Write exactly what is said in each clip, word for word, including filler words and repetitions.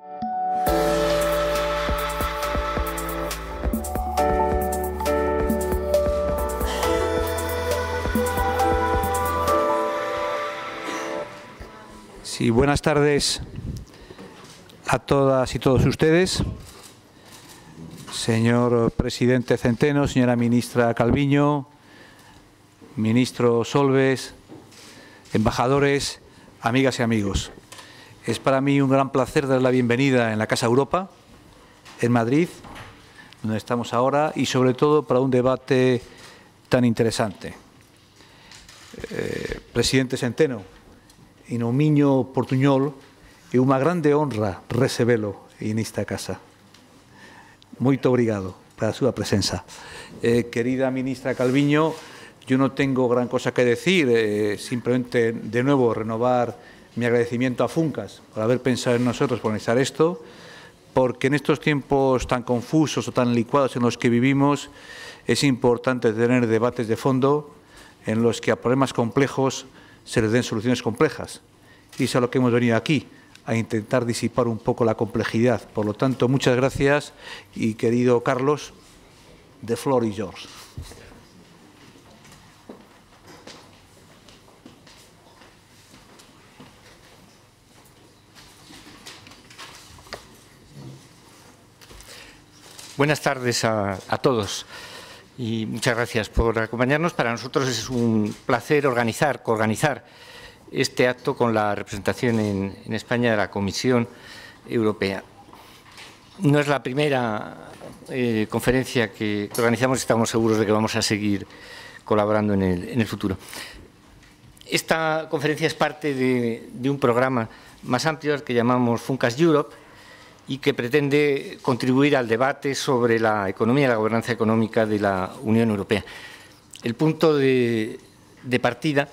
Sí, buenas tardes a todas y todos ustedes. Señor presidente Centeno, señora ministra Calviño, ministro Solbes, embajadores, amigas y amigos. Es para mí un gran placer dar la bienvenida en la Casa Europa, en Madrid, donde estamos ahora, y sobre todo para un debate tan interesante. Eh, presidente Centeno, in un miño portuñol, é unha grande honra recebelo en esta casa. Moito obrigado para a súa presenza. Eh, querida ministra Calviño, yo no tengo gran cosa que decir, eh, simplemente de nuevo renovar mi agradecimiento a Funcas por haber pensado en nosotros por organizar esto, porque en estos tiempos tan confusos o tan licuados en los que vivimos es importante tener debates de fondo en los que a problemas complejos se les den soluciones complejas. Y eso es a lo que hemos venido aquí, a intentar disipar un poco la complejidad. Por lo tanto, muchas gracias y, querido Carlos, the floor is yours. Buenas tardes a, a todos y muchas gracias por acompañarnos. Para nosotros es un placer organizar, coorganizar este acto con la representación en, en España de la Comisión Europea. No es la primera eh, conferencia que, que organizamos y estamos seguros de que vamos a seguir colaborando en el, en el futuro. Esta conferencia es parte de, de un programa más amplio al que llamamos Funcas Europe, y que pretende contribuir al debate sobre la economía y la gobernanza económica de la Unión Europea. El punto de, de partida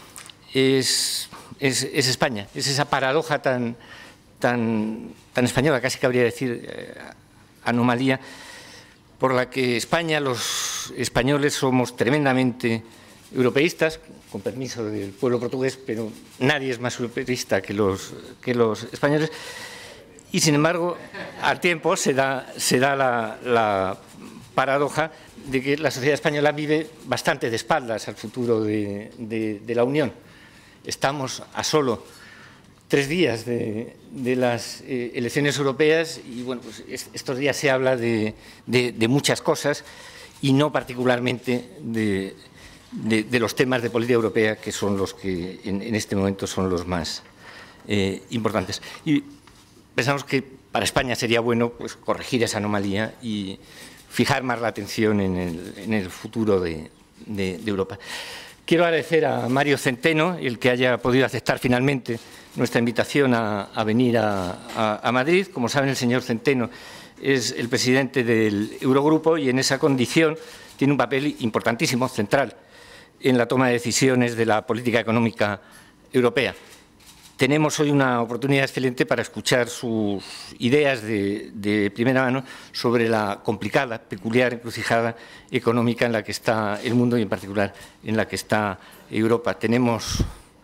es, es, es España, es esa paradoja tan, tan, tan española, casi cabría decir eh, anomalía, por la que España, los españoles, somos tremendamente europeístas, con permiso del pueblo portugués, pero nadie es más europeísta que los, que los españoles. Y, sin embargo, al tiempo se da, se da la, la paradoja de que la sociedad española vive bastante de espaldas al futuro de, de, de la Unión. Estamos a solo tres días de, de las eh, elecciones europeas y, bueno, pues es, estos días se habla de, de, de muchas cosas y no particularmente de, de, de los temas de política europea, que son los que en, en este momento son los más eh, importantes. Y, pensamos que para España sería bueno pues, corregir esa anomalía y fijar más la atención en el, en el futuro de, de, de Europa. Quiero agradecer a Mario Centeno el que haya podido aceptar finalmente nuestra invitación a, a venir a, a, a Madrid. Como saben, el señor Centeno es el presidente del Eurogrupo y en esa condición tiene un papel importantísimo, central, en la toma de decisiones de la política económica europea. Tenemos hoy una oportunidad excelente para escuchar sus ideas de, de primera mano sobre la complicada, peculiar encrucijada económica en la que está el mundo y, en particular, en la que está Europa. Tenemos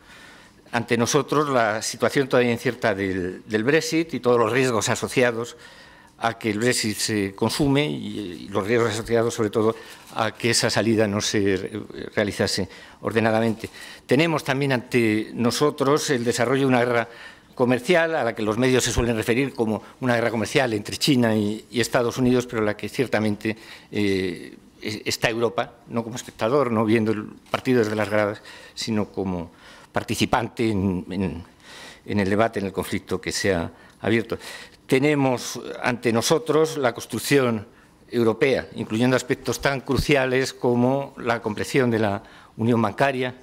ante nosotros la situación todavía incierta del, del Brexit y todos los riesgos asociados a que el Brexit se consume y, y los riesgos asociados, sobre todo, a que esa salida no se realizase ordenadamente. Tenemos también ante nosotros el desarrollo de una guerra comercial, a la que los medios se suelen referir como una guerra comercial entre China y, y Estados Unidos, pero en la que ciertamente eh, está Europa, no como espectador, no viendo el partido desde las gradas, sino como participante en, en, en el debate, en el conflicto que se ha abierto. Tenemos ante nosotros la construcción europea, incluyendo aspectos tan cruciales como la compleción de la unión bancaria,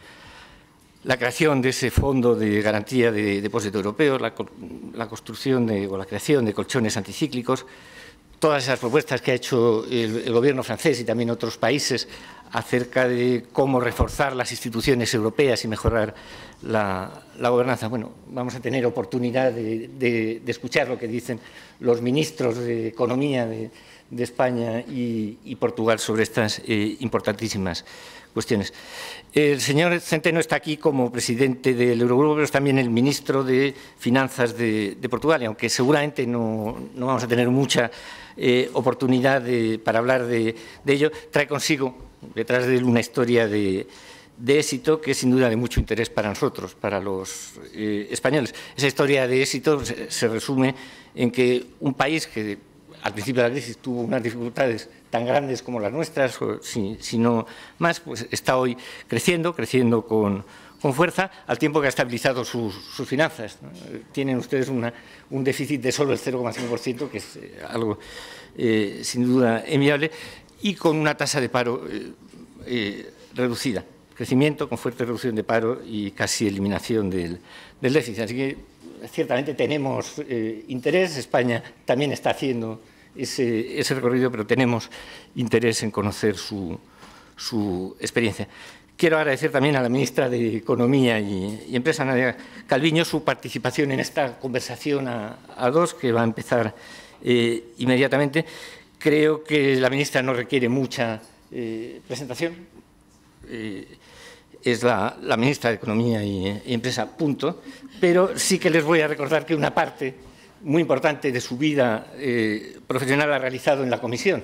la creación de ese fondo de garantía de depósito europeo, la, la construcción de, o la creación de colchones anticíclicos, todas esas propuestas que ha hecho el, el Gobierno francés y también otros países acerca de cómo reforzar las instituciones europeas y mejorar la, la gobernanza. Bueno, vamos a tener oportunidad de, de, de escuchar lo que dicen los ministros de Economía de, de España y, y Portugal sobre estas eh, importantísimas cuestiones. El señor Centeno está aquí como presidente del Eurogrupo, pero es también el ministro de Finanzas de, de Portugal, y aunque seguramente no, no vamos a tener mucha eh, oportunidad de, para hablar de, de ello, trae consigo detrás de él una historia de, de éxito que es sin duda de mucho interés para nosotros, para los eh, españoles. Esa historia de éxito se, se resume en que un país que al principio de la crisis tuvo unas dificultades tan grandes como las nuestras, o si, si no más, pues está hoy creciendo, creciendo con, con fuerza, al tiempo que ha estabilizado sus, sus finanzas, ¿no? Tienen ustedes una, un déficit de solo el cero coma cinco por ciento, que es eh, algo eh, sin duda enviable, y con una tasa de paro eh, eh, reducida, crecimiento con fuerte reducción de paro y casi eliminación del, del déficit. Así que ciertamente tenemos eh, interés, España también está haciendo ese, ese recorrido, pero tenemos interés en conocer su, su experiencia. Quiero agradecer también a la ministra de Economía y, y Empresa, Nadia Calviño, su participación en esta conversación a, a dos, que va a empezar eh, inmediatamente. Creo que la ministra no requiere mucha eh, presentación. Eh, es la, la ministra de Economía y, y Empresa, punto. Pero sí que les voy a recordar que una parte muy importante de su vida eh, profesional ha realizado en la Comisión.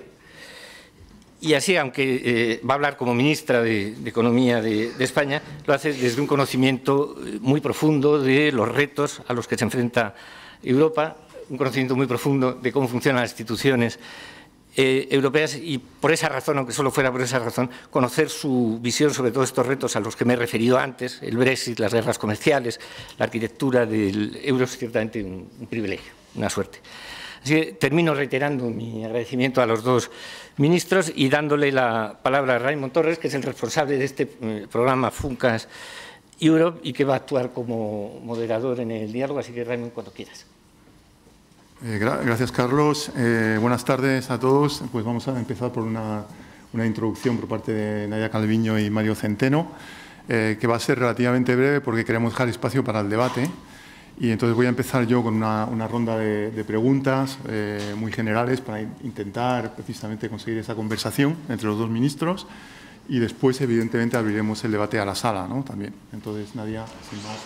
Y así, aunque eh, va a hablar como ministra de, de Economía de, de España, lo hace desde un conocimiento muy profundo de los retos a los que se enfrenta Europa, un conocimiento muy profundo de cómo funcionan las instituciones Eh, europeas, y por esa razón, aunque solo fuera por esa razón, conocer su visión sobre todos estos retos a los que me he referido antes, el Brexit, las guerras comerciales, la arquitectura del euro, es ciertamente un, un privilegio, una suerte. Así que termino reiterando mi agradecimiento a los dos ministros y dándole la palabra a Raimon Torres, que es el responsable de este eh, programa FUNCAS Europe y que va a actuar como moderador en el diálogo. Así que, Raimon, cuando quieras. Eh, gra gracias, Carlos. Eh, buenas tardes a todos. Pues vamos a empezar por una, una introducción por parte de Nadia Calviño y Mario Centeno, eh, que va a ser relativamente breve porque queremos dejar espacio para el debate. Y entonces voy a empezar yo con una, una ronda de, de preguntas eh, muy generales para intentar precisamente conseguir esa conversación entre los dos ministros. Y después, evidentemente, abriremos el debate a la sala, ¿no? También. Entonces, Nadia, sin más.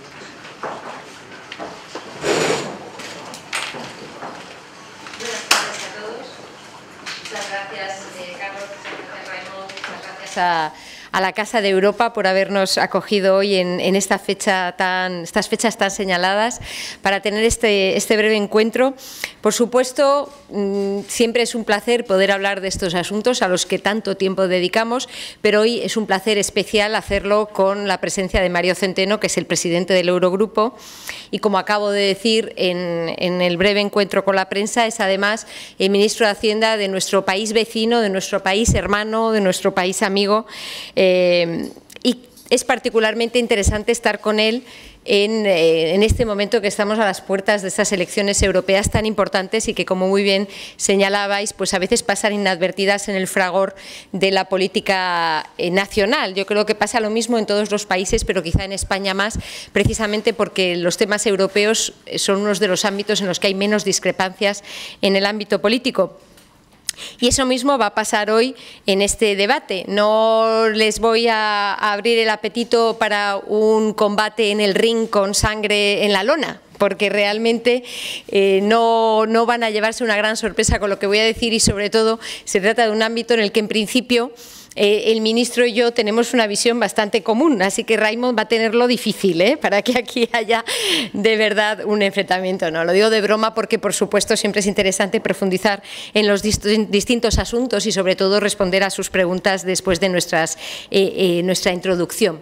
A, a la Casa de Europa por habernos acogido hoy en, en esta fecha tan, estas fechas tan señaladas para tener este, este breve encuentro. Por supuesto, mmm, siempre es un placer poder hablar de estos asuntos a los que tanto tiempo dedicamos, pero hoy es un placer especial hacerlo con la presencia de Mario Centeno, que es el presidente del Eurogrupo, y como acabo de decir en, en el breve encuentro con la prensa, es además el ministro de Hacienda de nuestro país vecino, de nuestro país hermano, de nuestro país amigo. Eh, y es particularmente interesante estar con él en, eh, en este momento que estamos a las puertas de estas elecciones europeas tan importantes y que, como muy bien señalabais, pues a veces pasan inadvertidas en el fragor de la política eh, nacional. Yo creo que pasa lo mismo en todos los países, pero quizá en España más, precisamente porque los temas europeos son unos de los ámbitos en los que hay menos discrepancias en el ámbito político. Y eso mismo va a pasar hoy en este debate. No les voy a abrir el apetito para un combate en el ring con sangre en la lona, porque realmente eh, no, no van a llevarse una gran sorpresa con lo que voy a decir, y sobre todo se trata de un ámbito en el que en principio Eh, el ministro y yo tenemos una visión bastante común, así que Raimon va a tenerlo difícil, ¿eh? Para que aquí haya de verdad un enfrentamiento. No, lo digo de broma porque, por supuesto, siempre es interesante profundizar en los dist distintos asuntos y, sobre todo, responder a sus preguntas después de nuestras, eh, eh, nuestra introducción.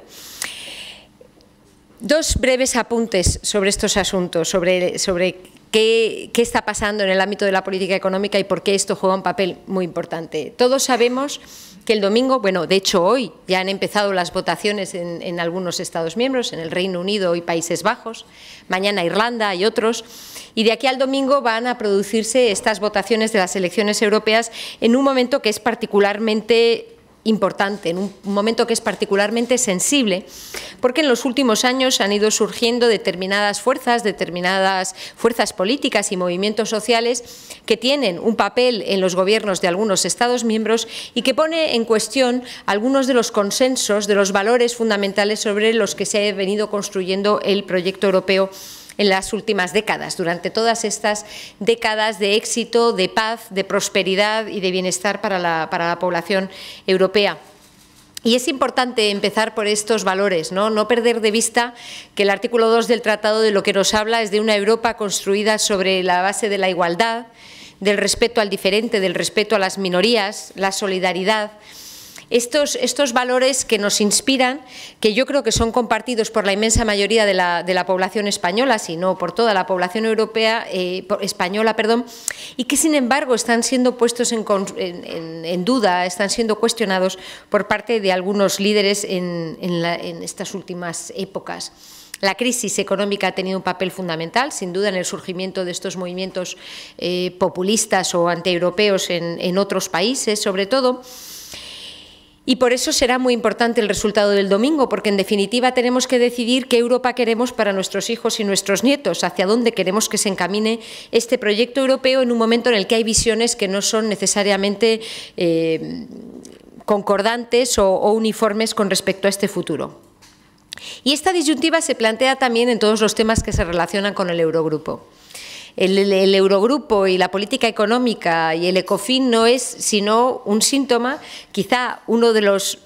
Dos breves apuntes sobre estos asuntos, sobre, sobre qué, qué está pasando en el ámbito de la política económica y por qué esto juega un papel muy importante. Todos sabemos que el domingo, bueno, de hecho hoy ya han empezado las votaciones en, en algunos Estados miembros, en el Reino Unido y Países Bajos, mañana Irlanda y otros, y de aquí al domingo van a producirse estas votaciones de las elecciones europeas en un momento que es particularmente importante, en un momento que es particularmente sensible, porque en los últimos años han ido surgiendo determinadas fuerzas, determinadas fuerzas políticas y movimientos sociales que tienen un papel en los gobiernos de algunos Estados miembros y que pone en cuestión algunos de los consensos, de los valores fundamentales sobre los que se ha venido construyendo el proyecto europeo en las últimas décadas, durante todas estas décadas de éxito, de paz, de prosperidad y de bienestar para la, para la población europea. Y es importante empezar por estos valores, ¿no? No perder de vista que el artículo dos del Tratado de lo que nos habla es de una Europa construida sobre la base de la igualdad, del respeto al diferente, del respeto a las minorías, la solidaridad. Estos, estos valores que nos inspiran, que yo creo que son compartidos por la inmensa mayoría de la, de la población española, si no por toda la población europea, eh, española, perdón, y que sin embargo están siendo puestos en, en, en duda, están siendo cuestionados por parte de algunos líderes en, en, la, en estas últimas épocas. La crisis económica ha tenido un papel fundamental, sin duda, en el surgimiento de estos movimientos eh, populistas o antieuropeos en, en otros países, sobre todo. Y por eso será muy importante el resultado del domingo, porque en definitiva tenemos que decidir qué Europa queremos para nuestros hijos y nuestros nietos, hacia dónde queremos que se encamine este proyecto europeo en un momento en el que hay visiones que no son necesariamente eh, concordantes o, o uniformes con respecto a este futuro. Y esta disyuntiva se plantea también en todos los temas que se relacionan con el Eurogrupo. El, el, el Eurogrupo y la política económica y el ECOFIN no es sino un síntoma, quizá uno de los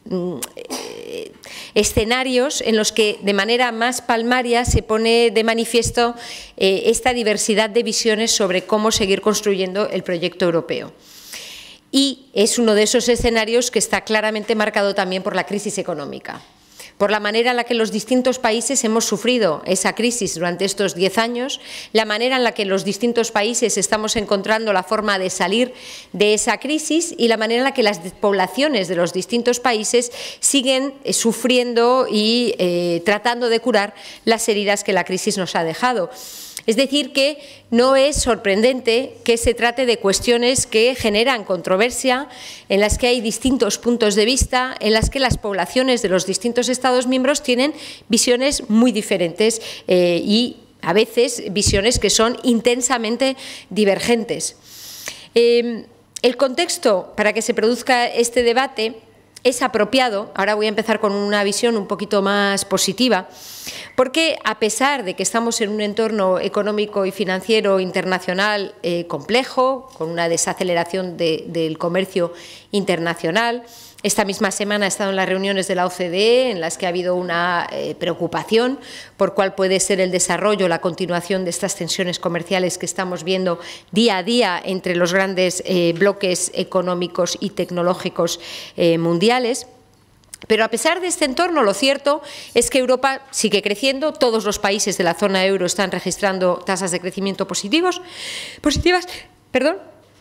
eh, escenarios en los que de manera más palmaria se pone de manifiesto eh, esta diversidad de visiones sobre cómo seguir construyendo el proyecto europeo. Y es uno de esos escenarios que está claramente marcado también por la crisis económica, por la manera en la que los distintos países hemos sufrido esa crisis durante estos diez años, la manera en la que los distintos países estamos encontrando la forma de salir de esa crisis y la manera en la que las poblaciones de los distintos países siguen sufriendo y eh, tratando de curar las heridas que la crisis nos ha dejado. Es decir, que no es sorprendente que se trate de cuestiones que generan controversia, en las que hay distintos puntos de vista, en las que las poblaciones de los distintos Estados miembros tienen visiones muy diferentes eh, y a veces visiones que son intensamente divergentes. Eh, el contexto para que se produzca este debate es apropiado. Ahora voy a empezar con una visión un poquito más positiva, porque a pesar de que estamos en un entorno económico y financiero internacional eh, complejo, con una desaceleración de, del comercio internacional, esta misma semana he estado en las reuniones de la O C D E en las que ha habido una eh, preocupación por cuál puede ser el desarrollo, la continuación de estas tensiones comerciales que estamos viendo día a día entre los grandes eh, bloques económicos y tecnológicos eh, mundiales. Pero a pesar de este entorno, lo cierto es que Europa sigue creciendo, todos los países de la zona euro están registrando tasas de crecimiento positivos, positivas. Perdón.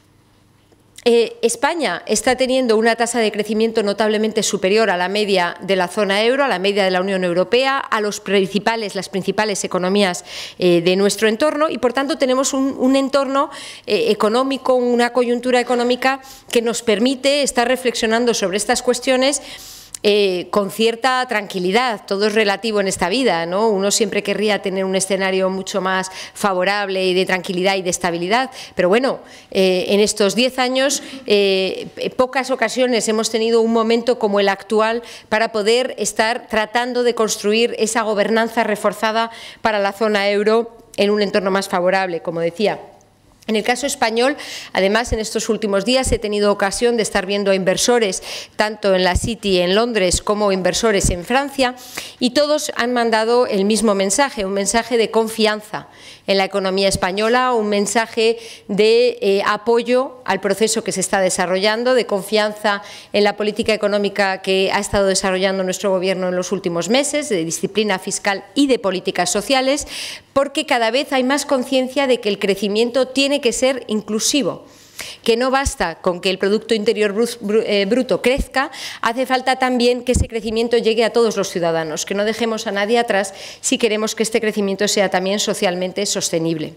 Eh, España está teniendo una tasa de crecimiento notablemente superior a la media de la zona euro, a la media de la Unión Europea, a los principales, las principales economías eh, de nuestro entorno y, por tanto, tenemos un, un entorno eh, económico, una coyuntura económica que nos permite estar reflexionando sobre estas cuestiones Eh, con cierta tranquilidad. Todo es relativo en esta vida, ¿no? Uno siempre querría tener un escenario mucho más favorable y de tranquilidad y de estabilidad, pero bueno, eh, en estos diez años, eh, pocas ocasiones hemos tenido un momento como el actual para poder estar tratando de construir esa gobernanza reforzada para la zona euro en un entorno más favorable, como decía. En el caso español, además, en estos últimos días he tenido ocasión de estar viendo a inversores, tanto en la City en Londres como inversores en Francia, y todos han mandado el mismo mensaje, un mensaje de confianza en la economía española, un mensaje de eh, apoyo al proceso que se está desarrollando, de confianza en la política económica que ha estado desarrollando nuestro Gobierno en los últimos meses, de disciplina fiscal y de políticas sociales, porque cada vez hay más conciencia de que el crecimiento tiene que ser inclusivo, que no basta con que el Producto Interior Bruto crezca, hace falta también que ese crecimiento llegue a todos los ciudadanos, que no dejemos a nadie atrás si queremos que este crecimiento sea también socialmente sostenible.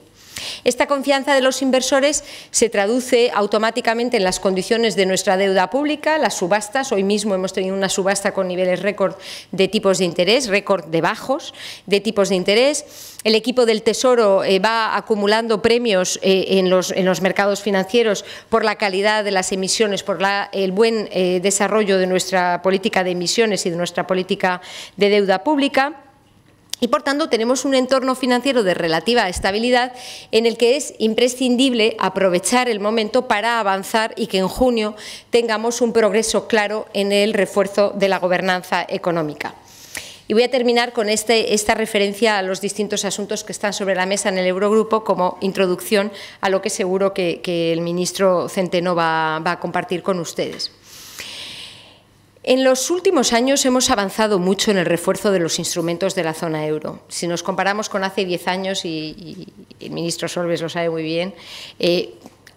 Esta confianza de los inversores se traduce automáticamente en las condiciones de nuestra deuda pública, las subastas. Hoy mismo hemos tenido una subasta con niveles récord de tipos de interés, récord de bajos de tipos de interés. El equipo del Tesoro eh, va acumulando premios eh, en, los, en los mercados financieros por la calidad de las emisiones, por la, el buen eh, desarrollo de nuestra política de emisiones y de nuestra política de deuda pública. Y, por tanto, tenemos un entorno financiero de relativa estabilidad en el que es imprescindible aprovechar el momento para avanzar y que en junio tengamos un progreso claro en el refuerzo de la gobernanza económica. Y voy a terminar con este, esta referencia a los distintos asuntos que están sobre la mesa en el Eurogrupo como introducción a lo que seguro que, que el ministro Centeno va, va a compartir con ustedes. En los últimos años hemos avanzado mucho en el refuerzo de los instrumentos de la zona euro. Si nos comparamos con hace diez años, y, y el ministro Solbes lo sabe muy bien, eh,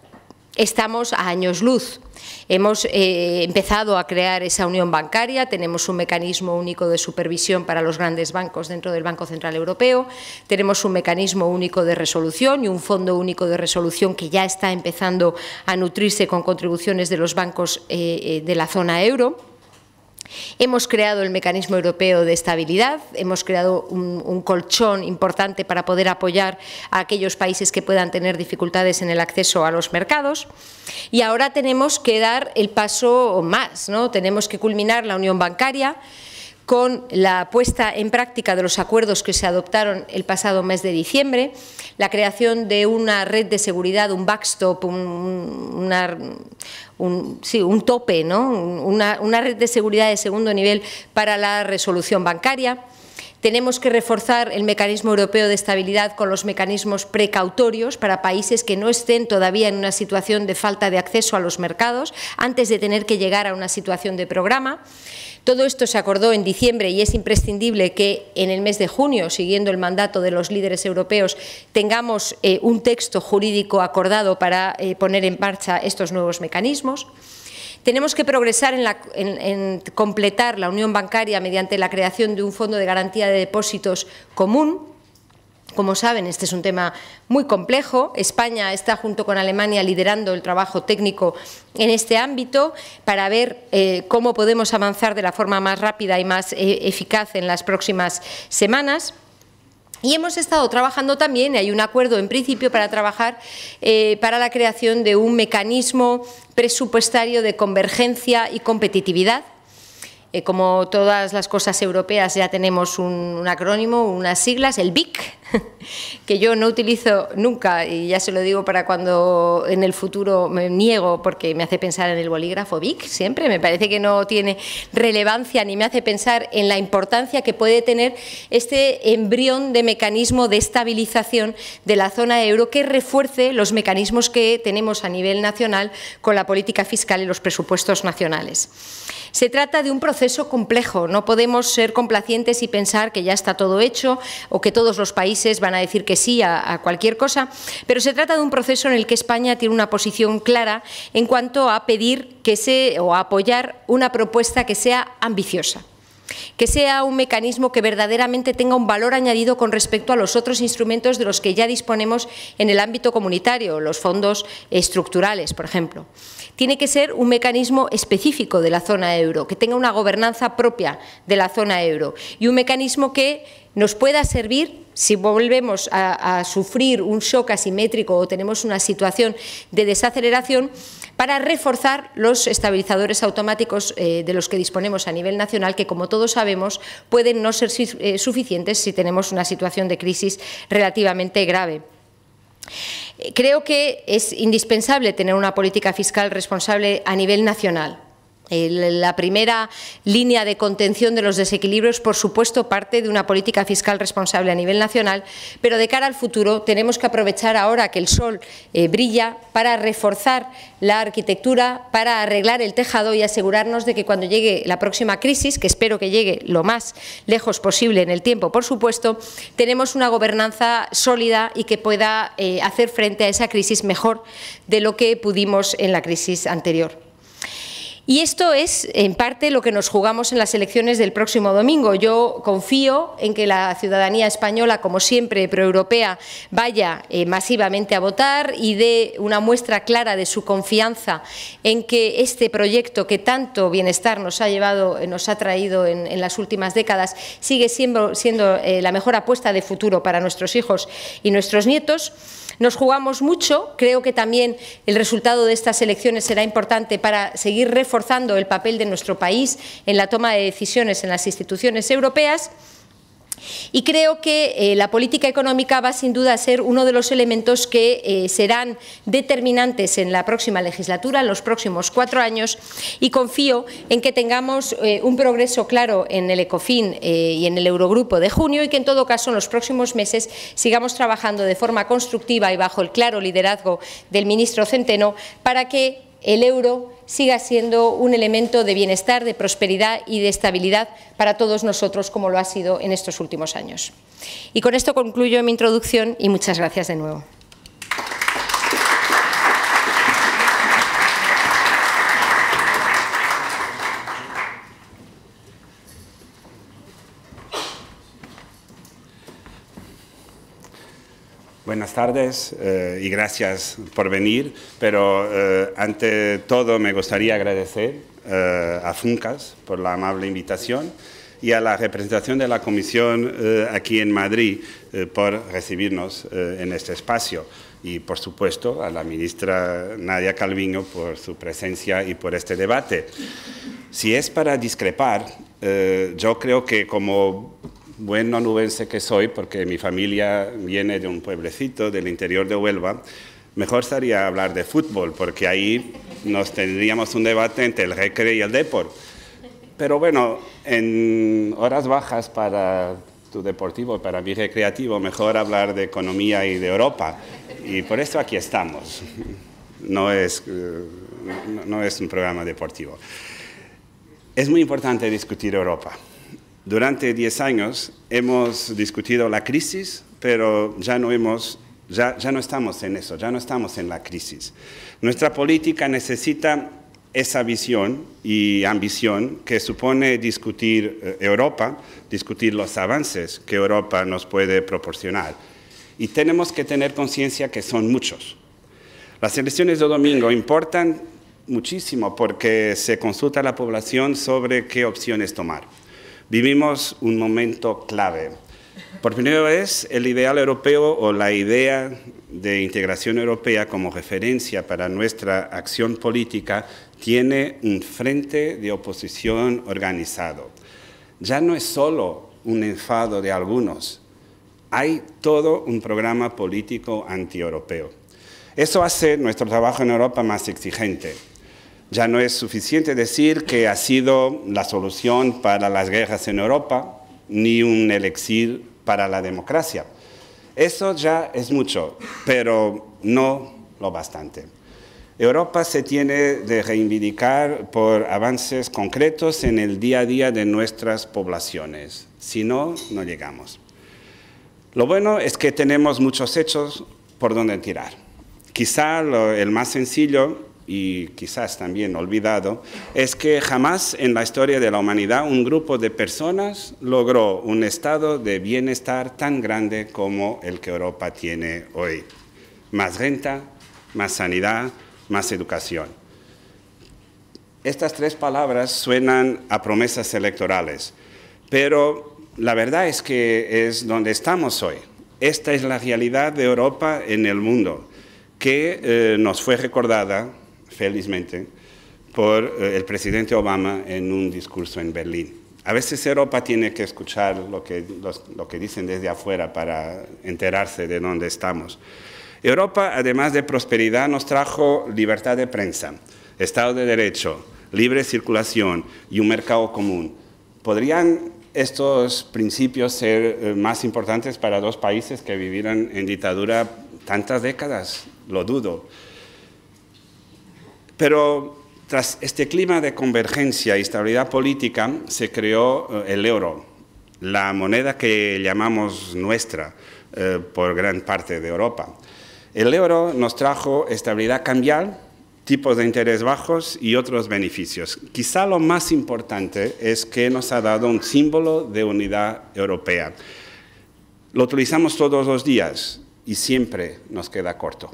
estamos a años luz. Hemos eh, empezado a crear esa unión bancaria, tenemos un mecanismo único de supervisión para los grandes bancos dentro del Banco Central Europeo, tenemos un mecanismo único de resolución y un fondo único de resolución que ya está empezando a nutrirse con contribuciones de los bancos eh, de la zona euro. Hemos creado el mecanismo europeo de estabilidad, hemos creado un, un colchón importante para poder apoyar a aquellos países que puedan tener dificultades en el acceso a los mercados y ahora tenemos que dar el paso más, ¿no? Tenemos que culminar la unión bancaria con la puesta en práctica de los acuerdos que se adoptaron el pasado mes de diciembre, la creación de una red de seguridad, un backstop, un, una, un, sí, un tope, ¿no? una, una red de seguridad de segundo nivel para la resolución bancaria. Tenemos que reforzar el mecanismo europeo de estabilidad con los mecanismos precautorios para países que no estén todavía en una situación de falta de acceso a los mercados antes de tener que llegar a una situación de programa. Todo esto se acordó en diciembre y es imprescindible que en el mes de junio, siguiendo el mandato de los líderes europeos, tengamos eh, un texto jurídico acordado para eh, poner en marcha estos nuevos mecanismos. Tenemos que progresar en, la, en, en completar la unión bancaria mediante la creación de un fondo de garantía de depósitos común. Como saben, este es un tema muy complejo. España está, junto con Alemania, liderando el trabajo técnico en este ámbito para ver eh, cómo podemos avanzar de la forma más rápida y más eh, eficaz en las próximas semanas. Y hemos estado trabajando también, y hay un acuerdo en principio para trabajar eh, para la creación de un mecanismo presupuestario de convergencia y competitividad. Eh, como todas las cosas europeas ya tenemos un, un acrónimo, unas siglas, el B I C, que yo no utilizo nunca y ya se lo digo para cuando en el futuro me niego porque me hace pensar en el bolígrafo B I C siempre, me parece que no tiene relevancia ni me hace pensar en la importancia que puede tener este embrión de mecanismo de estabilización de la zona euro que refuerce los mecanismos que tenemos a nivel nacional con la política fiscal y los presupuestos nacionales. Se trata de un proceso complejo, no podemos ser complacientes y pensar que ya está todo hecho o que todos los países van a decir que sí a, a cualquier cosa, pero se trata de un proceso en el que España tiene una posición clara en cuanto a pedir que se, o a apoyar una propuesta que sea ambiciosa, que sea un mecanismo que verdaderamente tenga un valor añadido con respecto a los otros instrumentos de los que ya disponemos en el ámbito comunitario, los fondos estructurales, por ejemplo. Tiene que ser un mecanismo específico de la zona euro, que tenga una gobernanza propia de la zona euro y un mecanismo que nos pueda servir si volvemos a, a sufrir un shock asimétrico o tenemos una situación de desaceleración para reforzar los estabilizadores automáticos eh, de los que disponemos a nivel nacional, que, como todos sabemos, pueden no ser eh, suficientes si tenemos una situación de crisis relativamente grave. Creo que es indispensable tener una política fiscal responsable a nivel nacional. La primera línea de contención de los desequilibrios, por supuesto, parte de una política fiscal responsable a nivel nacional, pero de cara al futuro tenemos que aprovechar ahora que el sol eh, brilla para reforzar la arquitectura, para arreglar el tejado y asegurarnos de que cuando llegue la próxima crisis, que espero que llegue lo más lejos posible en el tiempo, por supuesto, tenemos una gobernanza sólida y que pueda eh, hacer frente a esa crisis mejor de lo que pudimos en la crisis anterior. Y esto es, en parte, lo que nos jugamos en las elecciones del próximo domingo. Yo confío en que la ciudadanía española, como siempre proeuropea, vaya eh, masivamente a votar y dé una muestra clara de su confianza en que este proyecto que tanto bienestar nos ha llevado, nos ha traído en, en las últimas décadas, sigue siendo, siendo eh, la mejor apuesta de futuro para nuestros hijos y nuestros nietos. Nos jugamos mucho, creo que también el resultado de estas elecciones será importante para seguir reforzando el papel de nuestro país en la toma de decisiones en las instituciones europeas. Y creo que eh, la política económica va sin duda a ser uno de los elementos que eh, serán determinantes en la próxima legislatura, en los próximos cuatro años, y confío en que tengamos eh, un progreso claro en el Ecofin eh, y en el Eurogrupo de junio y que en todo caso en los próximos meses sigamos trabajando de forma constructiva y bajo el claro liderazgo del ministro Centeno para que el euro siga siendo un elemento de bienestar, de prosperidad y de estabilidad para todos nosotros, como lo ha sido en estos últimos años. Y con esto concluyo mi introducción y muchas gracias de nuevo. Buenas tardes eh, y gracias por venir, pero eh, ante todo me gustaría agradecer eh, a Funcas por la amable invitación y a la representación de la Comisión eh, aquí en Madrid eh, por recibirnos eh, en este espacio y, por supuesto, a la ministra Nadia Calviño por su presencia y por este debate. Si es para discrepar, eh, yo creo que como buen onubense que soy, porque mi familia viene de un pueblecito del interior de Huelva, mejor sería hablar de fútbol, porque ahí nos tendríamos un debate entre el recre y el depor. Pero bueno, en horas bajas para tu deportivo, para mi recreativo, mejor hablar de economía y de Europa. Y por eso aquí estamos. No es, no es un programa deportivo. Es muy importante discutir Europa. Durante diez años hemos discutido la crisis, pero ya no, hemos, ya, ya no estamos en eso, ya no estamos en la crisis. Nuestra política necesita esa visión y ambición que supone discutir eh, Europa, discutir los avances que Europa nos puede proporcionar. Y tenemos que tener conciencia que son muchos. Las elecciones de domingo importan muchísimo porque se consulta a la población sobre qué opciones tomar. Vivimos un momento clave. Por primera vez, el ideal europeo o la idea de integración europea como referencia para nuestra acción política tiene un frente de oposición organizado. Ya no es solo un enfado de algunos, hay todo un programa político antieuropeo. Eso hace nuestro trabajo en Europa más exigente. Ya no es suficiente decir que ha sido la solución para las guerras en Europa, ni un elixir para la democracia. Eso ya es mucho, pero no lo bastante. Europa se tiene de reivindicar por avances concretos en el día a día de nuestras poblaciones. Si no, no llegamos. Lo bueno es que tenemos muchos hechos por donde tirar. Quizá lo, el más sencillo y quizás también olvidado, es que jamás en la historia de la humanidad un grupo de personas logró un estado de bienestar tan grande como el que Europa tiene hoy. Más renta, más sanidad, más educación. Estas tres palabras suenan a promesas electorales, pero la verdad es que es donde estamos hoy. Esta es la realidad de Europa en el mundo, que eh, nos fue recordada felizmente, por eh, el presidente Obama en un discurso en Berlín. A veces Europa tiene que escuchar lo que, los, lo que dicen desde afuera para enterarse de dónde estamos. Europa, además de prosperidad, nos trajo libertad de prensa, Estado de Derecho, libre circulación y un mercado común. ¿Podrían estos principios ser eh, más importantes para dos países que vivieran en dictadura tantas décadas? Lo dudo. Pero tras este clima de convergencia y estabilidad política se creó el euro, la moneda que llamamos nuestra eh, por gran parte de Europa. El euro nos trajo estabilidad cambial tipos de interés bajos y otros beneficios. Quizá lo más importante es que nos ha dado un símbolo de unidad europea. Lo utilizamos todos los días y siempre nos queda corto.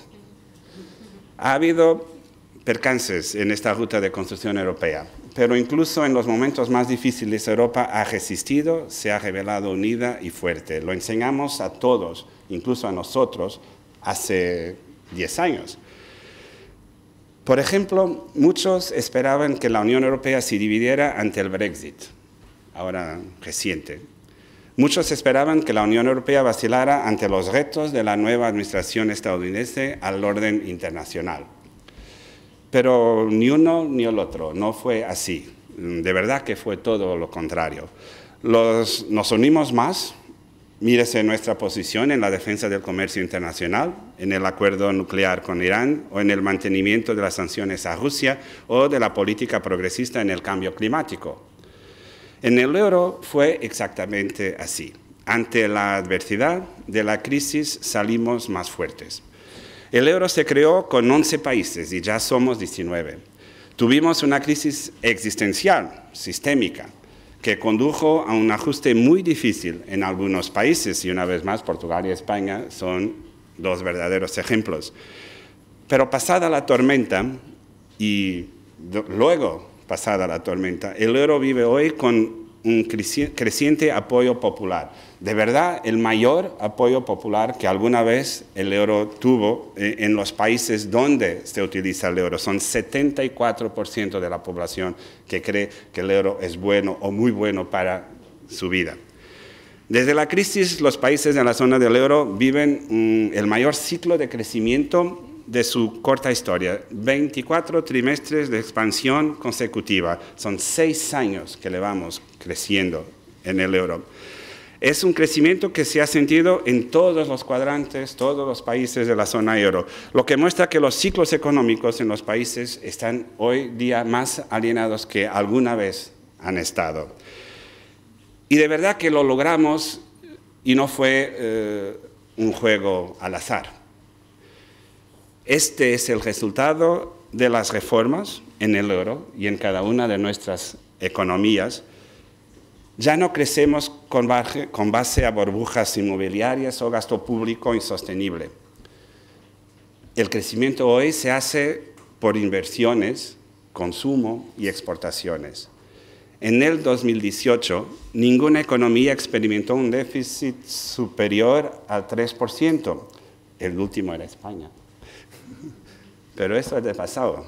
Ha habido percances en esta ruta de construcción europea, pero incluso en los momentos más difíciles Europa ha resistido, se ha revelado unida y fuerte. Lo enseñamos a todos, incluso a nosotros, hace diez años. Por ejemplo, muchos esperaban que la Unión Europea se dividiera ante el Brexit, ahora reciente. Muchos esperaban que la Unión Europea vacilara ante los retos de la nueva administración estadounidense al orden internacional. Pero ni uno ni el otro, no fue así. De verdad que fue todo lo contrario. Los, nos unimos más, mírese nuestra posición en la defensa del comercio internacional, en el acuerdo nuclear con Irán, o en el mantenimiento de las sanciones a Rusia, o de la política progresista en el cambio climático. En el euro fue exactamente así. Ante la adversidad de la crisis salimos más fuertes. El euro se creó con once países y ya somos diecinueve. Tuvimos una crisis existencial, sistémica, que condujo a un ajuste muy difícil en algunos países, y una vez más Portugal y España son dos verdaderos ejemplos. Pero pasada la tormenta, y luego pasada la tormenta, el euro vive hoy con un creciente apoyo popular. De verdad, el mayor apoyo popular que alguna vez el euro tuvo en los países donde se utiliza el euro. Son setenta y cuatro por ciento de la población que cree que el euro es bueno o muy bueno para su vida. Desde la crisis, los países de la zona del euro viven um, el mayor ciclo de crecimiento de su corta historia, veinticuatro trimestres de expansión consecutiva. Son seis años que le vamos creciendo en el euro. Es un crecimiento que se ha sentido en todos los cuadrantes, todos los países de la zona euro, lo que muestra que los ciclos económicos en los países están hoy día más alineados que alguna vez han estado. Y de verdad que lo logramos y no fue eh, un juego al azar. Este es el resultado de las reformas en el euro y en cada una de nuestras economías. Ya no crecemos con base, con base a burbujas inmobiliarias o gasto público insostenible. El crecimiento hoy se hace por inversiones, consumo y exportaciones. En el dos mil dieciocho, ninguna economía experimentó un déficit superior al tres por ciento. El último era España. Pero eso es de pasado,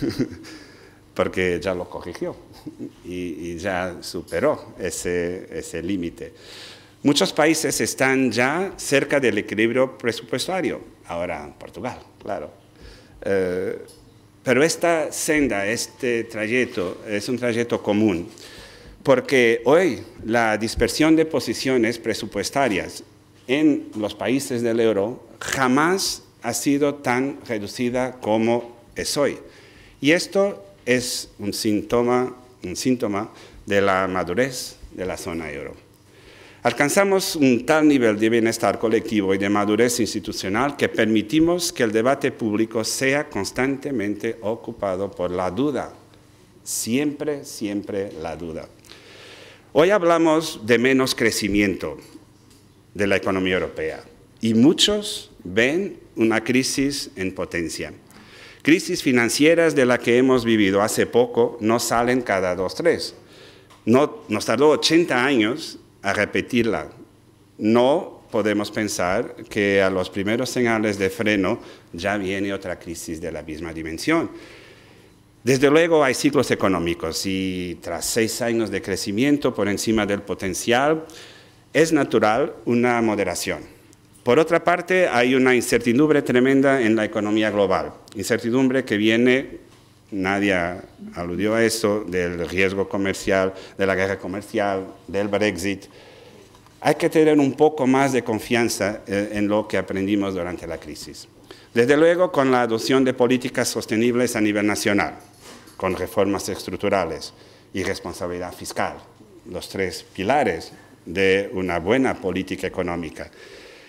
porque ya lo corrigió y, y ya superó ese, ese límite. Muchos países están ya cerca del equilibrio presupuestario, ahora Portugal, claro. Eh, pero esta senda, este trayecto, es un trayecto común, porque hoy la dispersión de posiciones presupuestarias en los países del euro jamás ha sido tan reducida como es hoy. Y esto es un síntoma, un síntoma de la madurez de la zona euro. Alcanzamos un tal nivel de bienestar colectivo y de madurez institucional que permitimos que el debate público sea constantemente ocupado por la duda. Siempre, siempre la duda. Hoy hablamos de menos crecimiento de la economía europea y muchos ven una crisis en potencia. Crisis financieras de la que hemos vivido hace poco no salen cada dos, tres. No, nos tardó ochenta años a repetirla. No podemos pensar que a los primeros señales de freno ya viene otra crisis de la misma dimensión. Desde luego hay ciclos económicos y tras seis años de crecimiento por encima del potencial, es natural una moderación. Por otra parte, hay una incertidumbre tremenda en la economía global, incertidumbre que viene, nadie aludió a eso, del riesgo comercial, de la guerra comercial, del Brexit. Hay que tener un poco más de confianza en lo que aprendimos durante la crisis. Desde luego, con la adopción de políticas sostenibles a nivel nacional, con reformas estructurales y responsabilidad fiscal, los tres pilares de una buena política económica.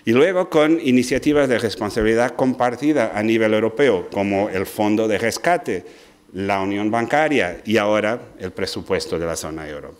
Y luego con iniciativas de responsabilidad compartida a nivel europeo, como el Fondo de Rescate, la Unión Bancaria y ahora el presupuesto de la zona euro.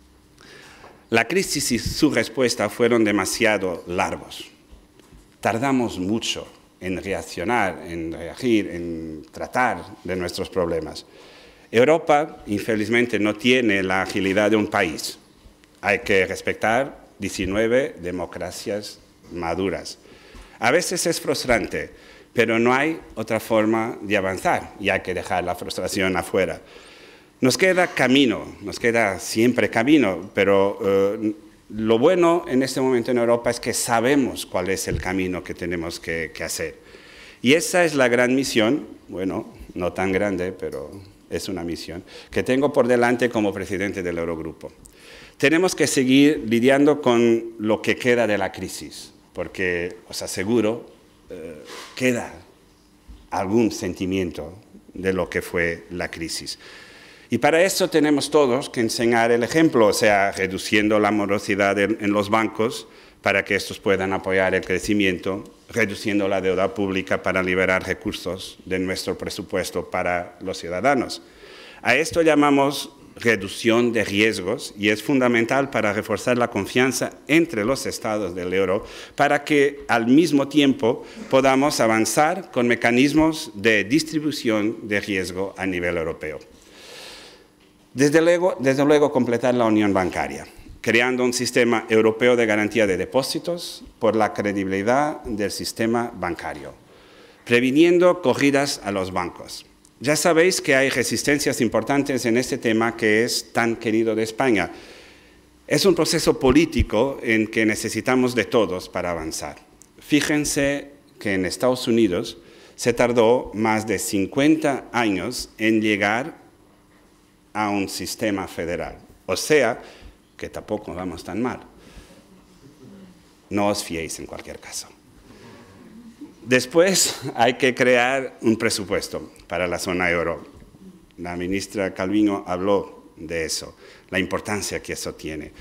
La crisis y su respuesta fueron demasiado largos. Tardamos mucho en reaccionar, en reagir, en tratar de nuestros problemas. Europa, infelizmente, no tiene la agilidad de un país. Hay que respetar diecinueve democracias maduras. A veces es frustrante, pero no hay otra forma de avanzar y hay que dejar la frustración afuera. Nos queda camino, nos queda siempre camino, pero eh, lo bueno en este momento en Europa es que sabemos cuál es el camino que tenemos que, que hacer. Y esa es la gran misión, bueno, no tan grande, pero es una misión, que tengo por delante como presidente del Eurogrupo. Tenemos que seguir lidiando con lo que queda de la crisis, porque os aseguro, eh, queda algún sentimiento de lo que fue la crisis. Y para eso tenemos todos que enseñar el ejemplo, o sea, reduciendo la morosidad en, en los bancos para que estos puedan apoyar el crecimiento, reduciendo la deuda pública para liberar recursos de nuestro presupuesto para los ciudadanos. A esto llamamos reducción de riesgos y es fundamental para reforzar la confianza entre los estados del euro para que al mismo tiempo podamos avanzar con mecanismos de distribución de riesgo a nivel europeo. Desde luego, desde luego completar la unión bancaria, creando un sistema europeo de garantía de depósitos por la credibilidad del sistema bancario, previniendo corridas a los bancos. Ya sabéis que hay resistencias importantes en este tema que es tan querido de España. Es un proceso político en que necesitamos de todos para avanzar. Fíjense que en Estados Unidos se tardó más de cincuenta años en llegar a un sistema federal. O sea, que tampoco vamos tan mal. No os fiéis en cualquier caso. Después hay que crear un presupuesto para la zona euro. La ministra Calviño habló de eso, la importancia que eso tiene.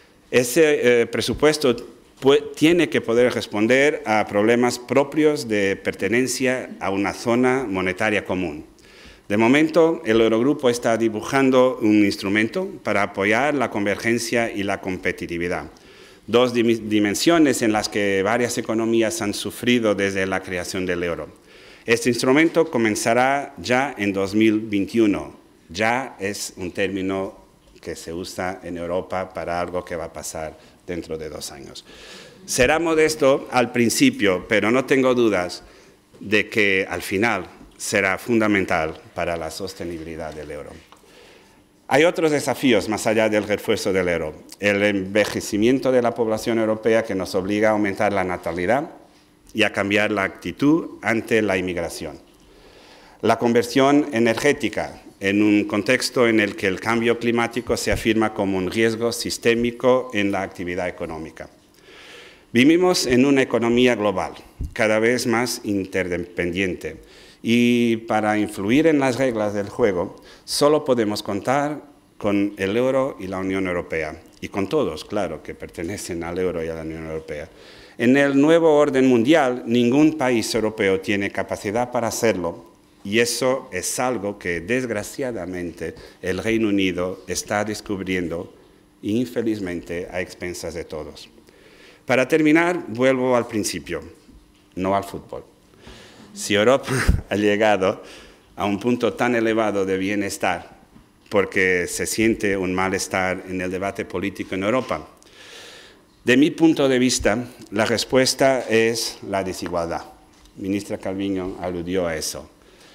Ese eh, presupuesto tiene que poder responder a problemas propios de pertenencia a una zona monetaria común. De momento, el Eurogrupo está dibujando un instrumento para apoyar la convergencia y la competitividad. Dos dimensiones en las que varias economías han sufrido desde la creación del euro. Este instrumento comenzará ya en dos mil veintiuno. Ya es un término que se usa en Europa para algo que va a pasar dentro de dos años. Será modesto al principio, pero no tengo dudas de que al final será fundamental para la sostenibilidad del euro. Hay otros desafíos más allá del refuerzo del euro. El envejecimiento de la población europea que nos obliga a aumentar la natalidad y a cambiar la actitud ante la inmigración. La conversión energética en un contexto en el que el cambio climático se afirma como un riesgo sistémico en la actividad económica. Vivimos en una economía global, cada vez más interdependiente. Y para influir en las reglas del juego, solo podemos contar con el euro y la Unión Europea, y con todos, claro, que pertenecen al euro y a la Unión Europea. En el nuevo orden mundial, ningún país europeo tiene capacidad para hacerlo, y eso es algo que, desgraciadamente, el Reino Unido está descubriendo, infelizmente, a expensas de todos. Para terminar, vuelvo al principio, no al fútbol. Si Europa ha llegado a un punto tan elevado de bienestar porque se siente un malestar en el debate político en Europa, de mi punto de vista, la respuesta es la desigualdad. La ministra Calviño aludió a eso.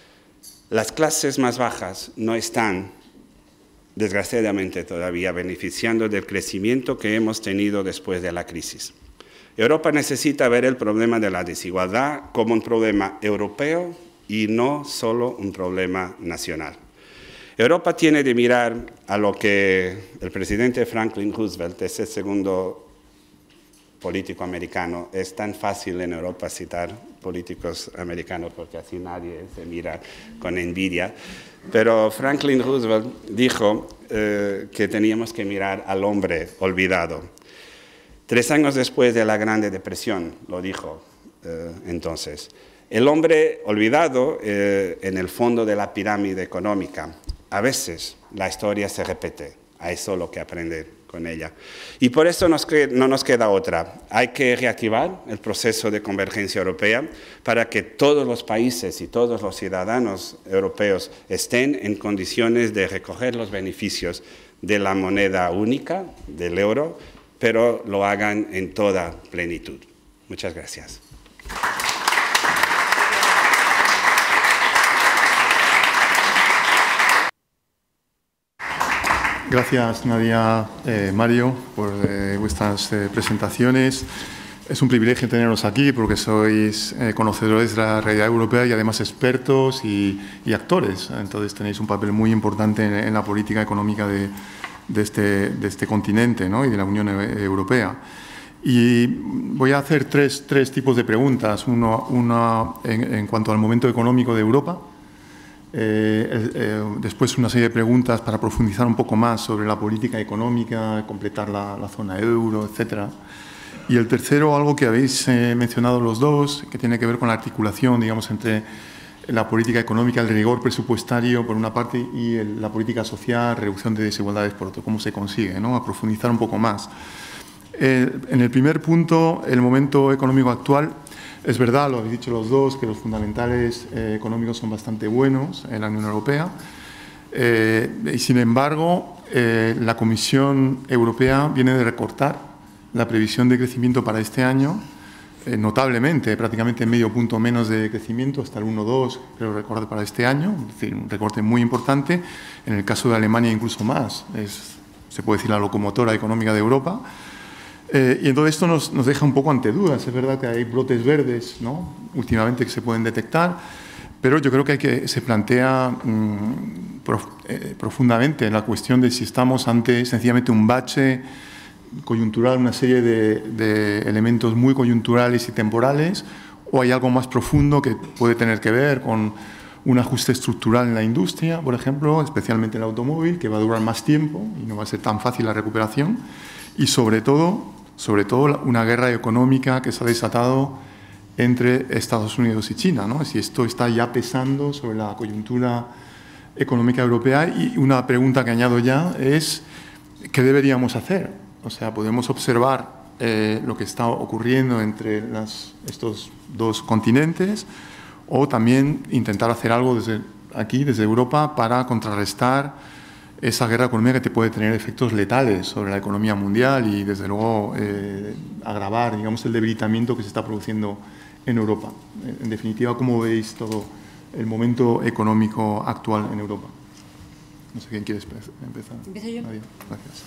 Las clases más bajas no están, desgraciadamente todavía, beneficiando del crecimiento que hemos tenido después de la crisis. Europa necesita ver el problema de la desigualdad como un problema europeo y no solo un problema nacional. Europa tiene de mirar a lo que el presidente Franklin Roosevelt, ese segundo político americano, es tan fácil en Europa citar políticos americanos porque así nadie se mira con envidia, pero Franklin Roosevelt dijo eh, que teníamos que mirar al hombre olvidado. Tres años después de la Gran Depresión, lo dijo eh, entonces, el hombre olvidado eh, en el fondo de la pirámide económica. A veces la historia se repite, hay solo que aprender con ella. Y por eso nos no nos queda otra. Hay que reactivar el proceso de convergencia europea para que todos los países y todos los ciudadanos europeos estén en condiciones de recoger los beneficios de la moneda única, del euro, pero lo hagan en toda plenitud. Muchas gracias. Gracias, Nadia, eh, Mario, por eh, vuestras eh, presentaciones. Es un privilegio teneros aquí porque sois eh, conocedores de la realidad europea y además expertos y, y actores. Entonces tenéis un papel muy importante en, en la política económica de, de, este, de este continente, ¿no? Y de la Unión Europea. Y voy a hacer tres, tres tipos de preguntas. Uno, una en, en cuanto al momento económico de Europa. Eh, eh, después una serie de preguntas para profundizar un poco más sobre la política económica, completar la, la zona euro, etcétera. Y el tercero, algo que habéis eh, mencionado los dos, que tiene que ver con la articulación, digamos, entre la política económica, el rigor presupuestario por una parte y el, la política social, reducción de desigualdades por otro. ¿Cómo se consigue, ¿no? A profundizar un poco más. Eh, en el primer punto, el momento económico actual. Es verdad, lo habéis dicho los dos, que los fundamentales eh, económicos son bastante buenos en la Unión Europea. Eh, y sin embargo, eh, la Comisión Europea viene de recortar la previsión de crecimiento para este año eh, notablemente, prácticamente medio punto menos de crecimiento, hasta el uno coma dos, creo recordar, para este año. Es decir, un recorte muy importante. En el caso de Alemania, incluso más. Es, se puede decir, la locomotora económica de Europa. Eh, y entonces esto nos, nos deja un poco ante dudas. Es verdad que hay brotes verdes, ¿no?, últimamente, que se pueden detectar, pero yo creo que, hay que se plantea mmm, prof, eh, profundamente la cuestión de si estamos ante sencillamente un bache coyuntural, una serie de, de elementos muy coyunturales y temporales, o hay algo más profundo que puede tener que ver con un ajuste estructural en la industria, por ejemplo, especialmente en el automóvil, que va a durar más tiempo y no va a ser tan fácil la recuperación, y sobre todo sobre todo una guerra económica que se ha desatado entre Estados Unidos y China, ¿no? Si esto está ya pesando sobre la coyuntura económica europea. Y una pregunta que añado ya es, ¿qué deberíamos hacer? O sea, podemos observar eh, lo que está ocurriendo entre las, estos dos continentes, o también intentar hacer algo desde aquí, desde Europa, para contrarrestar esa guerra económica que te puede tener efectos letales sobre la economía mundial y, desde luego, eh, agravar, digamos, el debilitamiento que se está produciendo en Europa. En definitiva, ¿cómo veis todo el momento económico actual en Europa? No sé quién quiere empezar. ¿Empiezo yo? Nadia, gracias.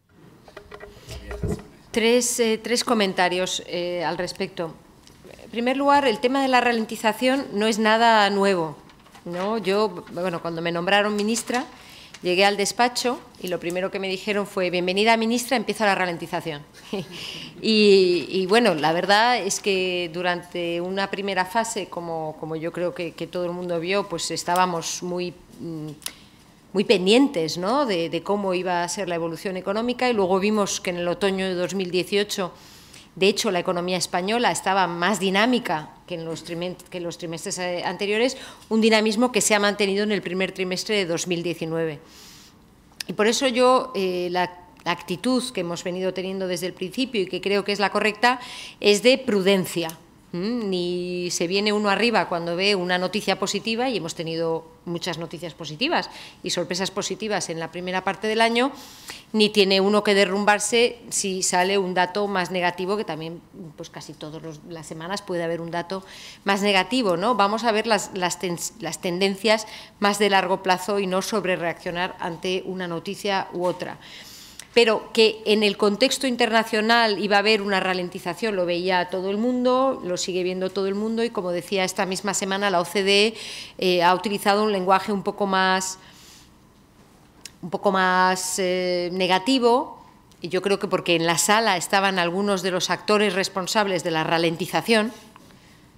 Tres, eh, tres comentarios eh, al respecto. En primer lugar, el tema de la ralentización no es nada nuevo, ¿no? Yo, bueno, cuando me nombraron ministra, llegué al despacho y lo primero que me dijeron fue: bienvenida, ministra, empieza la ralentización. y, y bueno, la verdad es que durante una primera fase, como, como yo creo que, que todo el mundo vio, pues estábamos muy, muy pendientes, ¿no?, de, de cómo iba a ser la evolución económica, y luego vimos que en el otoño de dos mil dieciocho, de hecho, la economía española estaba más dinámica que en los, que en los trimestres anteriores, un dinamismo que se ha mantenido en el primer trimestre de dos mil diecinueve. Y por eso yo, eh, la, la actitud que hemos venido teniendo desde el principio y que creo que es la correcta, es de prudencia. ¿Mm? Ni se viene uno arriba cuando ve una noticia positiva, y hemos tenido muchas noticias positivas y sorpresas positivas en la primera parte del año, ni tiene uno que derrumbarse si sale un dato más negativo, que también, pues casi todas las semanas puede haber un dato más negativo, ¿no? Vamos a ver las, las, ten, las tendencias más de largo plazo y no sobre reaccionar ante una noticia u otra. Pero que en el contexto internacional iba a haber una ralentización, lo veía todo el mundo, lo sigue viendo todo el mundo, y como decía, esta misma semana la O C D E eh, ha utilizado un lenguaje un poco más, un poco más eh, negativo, y yo creo que porque en la sala estaban algunos de los actores responsables de la ralentización,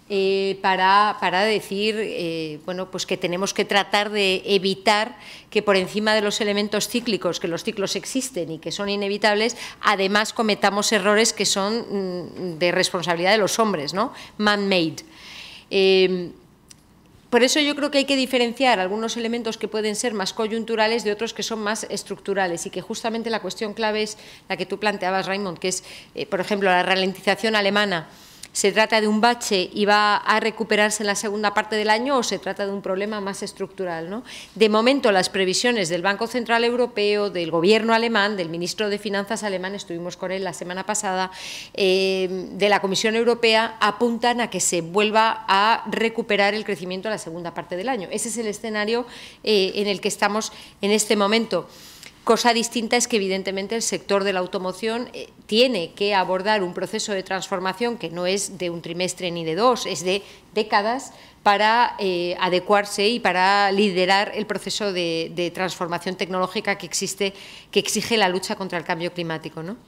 Eh, para, para decir eh, bueno, pues que tenemos que tratar de evitar que por encima de los elementos cíclicos, que los ciclos existen y que son inevitables, además cometamos errores que son mm, de responsabilidad de los hombres, ¿no? Man-made. Eh, Por eso yo creo que hay que diferenciar algunos elementos que pueden ser más coyunturales de otros que son más estructurales y que justamente la cuestión clave es la que tú planteabas, Raimon, que es, eh, por ejemplo, la ralentización alemana. ¿Se trata de un bache y va a recuperarse en la segunda parte del año o se trata de un problema más estructural, ¿no? De momento, las previsiones del Banco Central Europeo, del Gobierno alemán, del Ministro de Finanzas alemán, estuvimos con él la semana pasada, eh, de la Comisión Europea, apuntan a que se vuelva a recuperar el crecimiento en la segunda parte del año. Ese es el escenario eh, en el que estamos en este momento. Cosa distinta es que, evidentemente, el sector de la automoción eh, tiene que abordar un proceso de transformación que no es de un trimestre ni de dos, es de décadas para eh, adecuarse y para liderar el proceso de, de transformación tecnológica que existe, que exige la lucha contra el cambio climático, ¿no?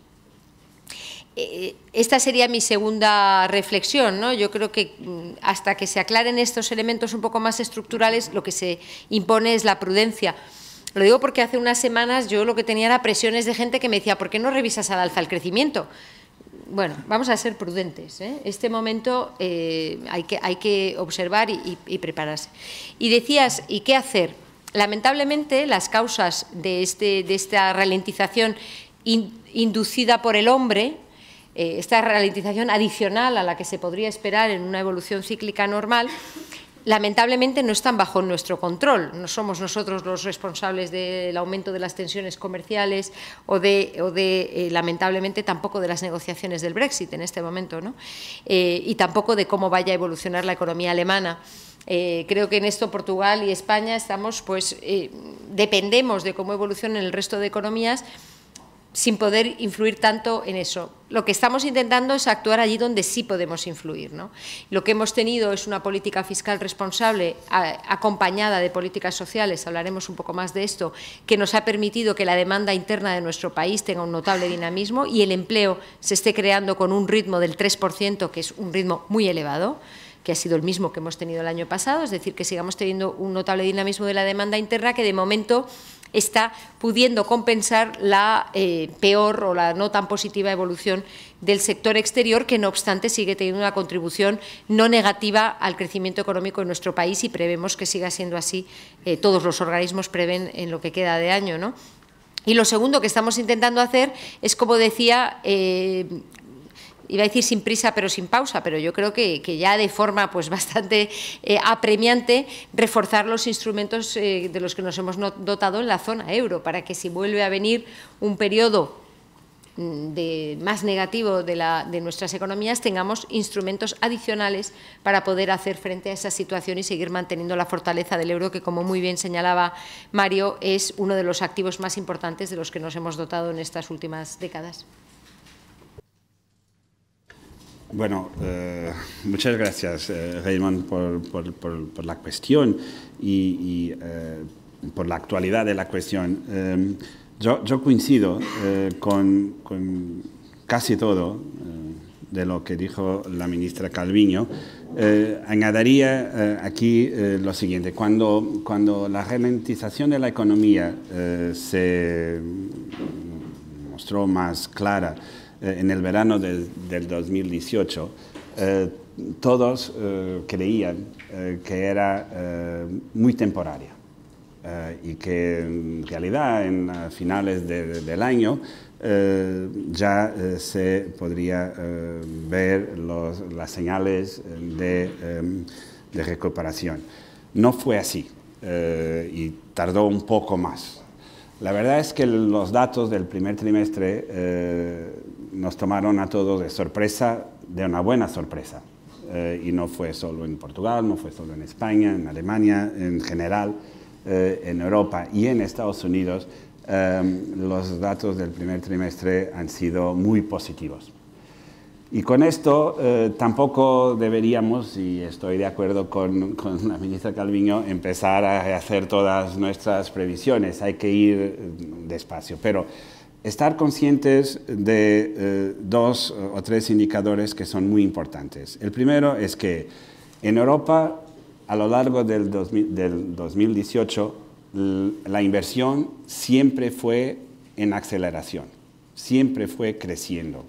Eh, esta sería mi segunda reflexión, ¿no? Yo creo que hasta que se aclaren estos elementos un poco más estructurales, lo que se impone es la prudencia. Lo digo porque hace unas semanas yo lo que tenía era presiones de gente que me decía, ¿por qué no revisas al alza el crecimiento? Bueno, vamos a ser prudentes, ¿eh? Este momento eh, hay, que, hay que observar y, y, y prepararse. Y decías, ¿y qué hacer? Lamentablemente, las causas de, este, de esta ralentización in, inducida por el hombre, eh, esta ralentización adicional a la que se podría esperar en una evolución cíclica normal, lamentablemente no están bajo nuestro control. No somos nosotros los responsables del aumento de las tensiones comerciales o de, o de eh, lamentablemente, tampoco de las negociaciones del Brexit en este momento, ¿no? Eh, y tampoco de cómo vaya a evolucionar la economía alemana. Eh, creo que en esto Portugal y España estamos, pues, eh, dependemos de cómo evolucionen el resto de economías sin poder influir tanto en eso. Lo que estamos intentando es actuar allí donde sí podemos influir, ¿no? Lo que hemos tenido es una política fiscal responsable a, acompañada de políticas sociales, hablaremos un poco más de esto, que nos ha permitido que la demanda interna de nuestro país tenga un notable dinamismo y el empleo se esté creando con un ritmo del tres por ciento, que es un ritmo muy elevado, que ha sido el mismo que hemos tenido el año pasado, es decir, que sigamos teniendo un notable dinamismo de la demanda interna que de momento está pudiendo compensar la eh, peor o la no tan positiva evolución del sector exterior, que no obstante sigue teniendo una contribución no negativa al crecimiento económico en nuestro país y prevemos que siga siendo así. Eh, todos los organismos prevén en lo que queda de año, ¿no? Y lo segundo que estamos intentando hacer es, como decía, eh, iba a decir sin prisa pero sin pausa, pero yo creo que, que ya de forma pues bastante eh, apremiante, reforzar los instrumentos eh, de los que nos hemos dotado en la zona euro, para que si vuelve a venir un periodo de, más negativo de, la, de nuestras economías, tengamos instrumentos adicionales para poder hacer frente a esa situación y seguir manteniendo la fortaleza del euro, que, como muy bien señalaba Mario, es uno de los activos más importantes de los que nos hemos dotado en estas últimas décadas. Bueno, eh, muchas gracias, eh, Raimon, por, por, por, por la cuestión y, y eh, por la actualidad de la cuestión. Eh, yo, yo coincido eh, con, con casi todo eh, de lo que dijo la ministra Calviño. Eh, añadiría eh, aquí eh, lo siguiente. Cuando, cuando la ralentización de la economía eh, se mostró más clara en el verano del, del dos mil dieciocho, eh, todos eh, creían eh, que era eh, muy temporaria eh, y que en realidad en a finales de, de, del año eh, ya eh, se podría eh, ver los, las señales de, eh, de recuperación. No fue así eh, y tardó un poco más. La verdad es que los datos del primer trimestre eh, nos tomaron a todos de sorpresa, de una buena sorpresa. Eh, y no fue solo en Portugal, no fue solo en España, en Alemania, en general, eh, en Europa y en Estados Unidos, eh, los datos del primer trimestre han sido muy positivos. Y con esto eh, tampoco deberíamos, y estoy de acuerdo con, con la ministra Calviño, empezar a hacer todas nuestras previsiones. Hay que ir despacio. Pero estar conscientes de eh, dos o tres indicadores que son muy importantes. El primero es que en Europa, a lo largo del, dos mil, del dos mil dieciocho, la inversión siempre fue en aceleración, siempre fue creciendo.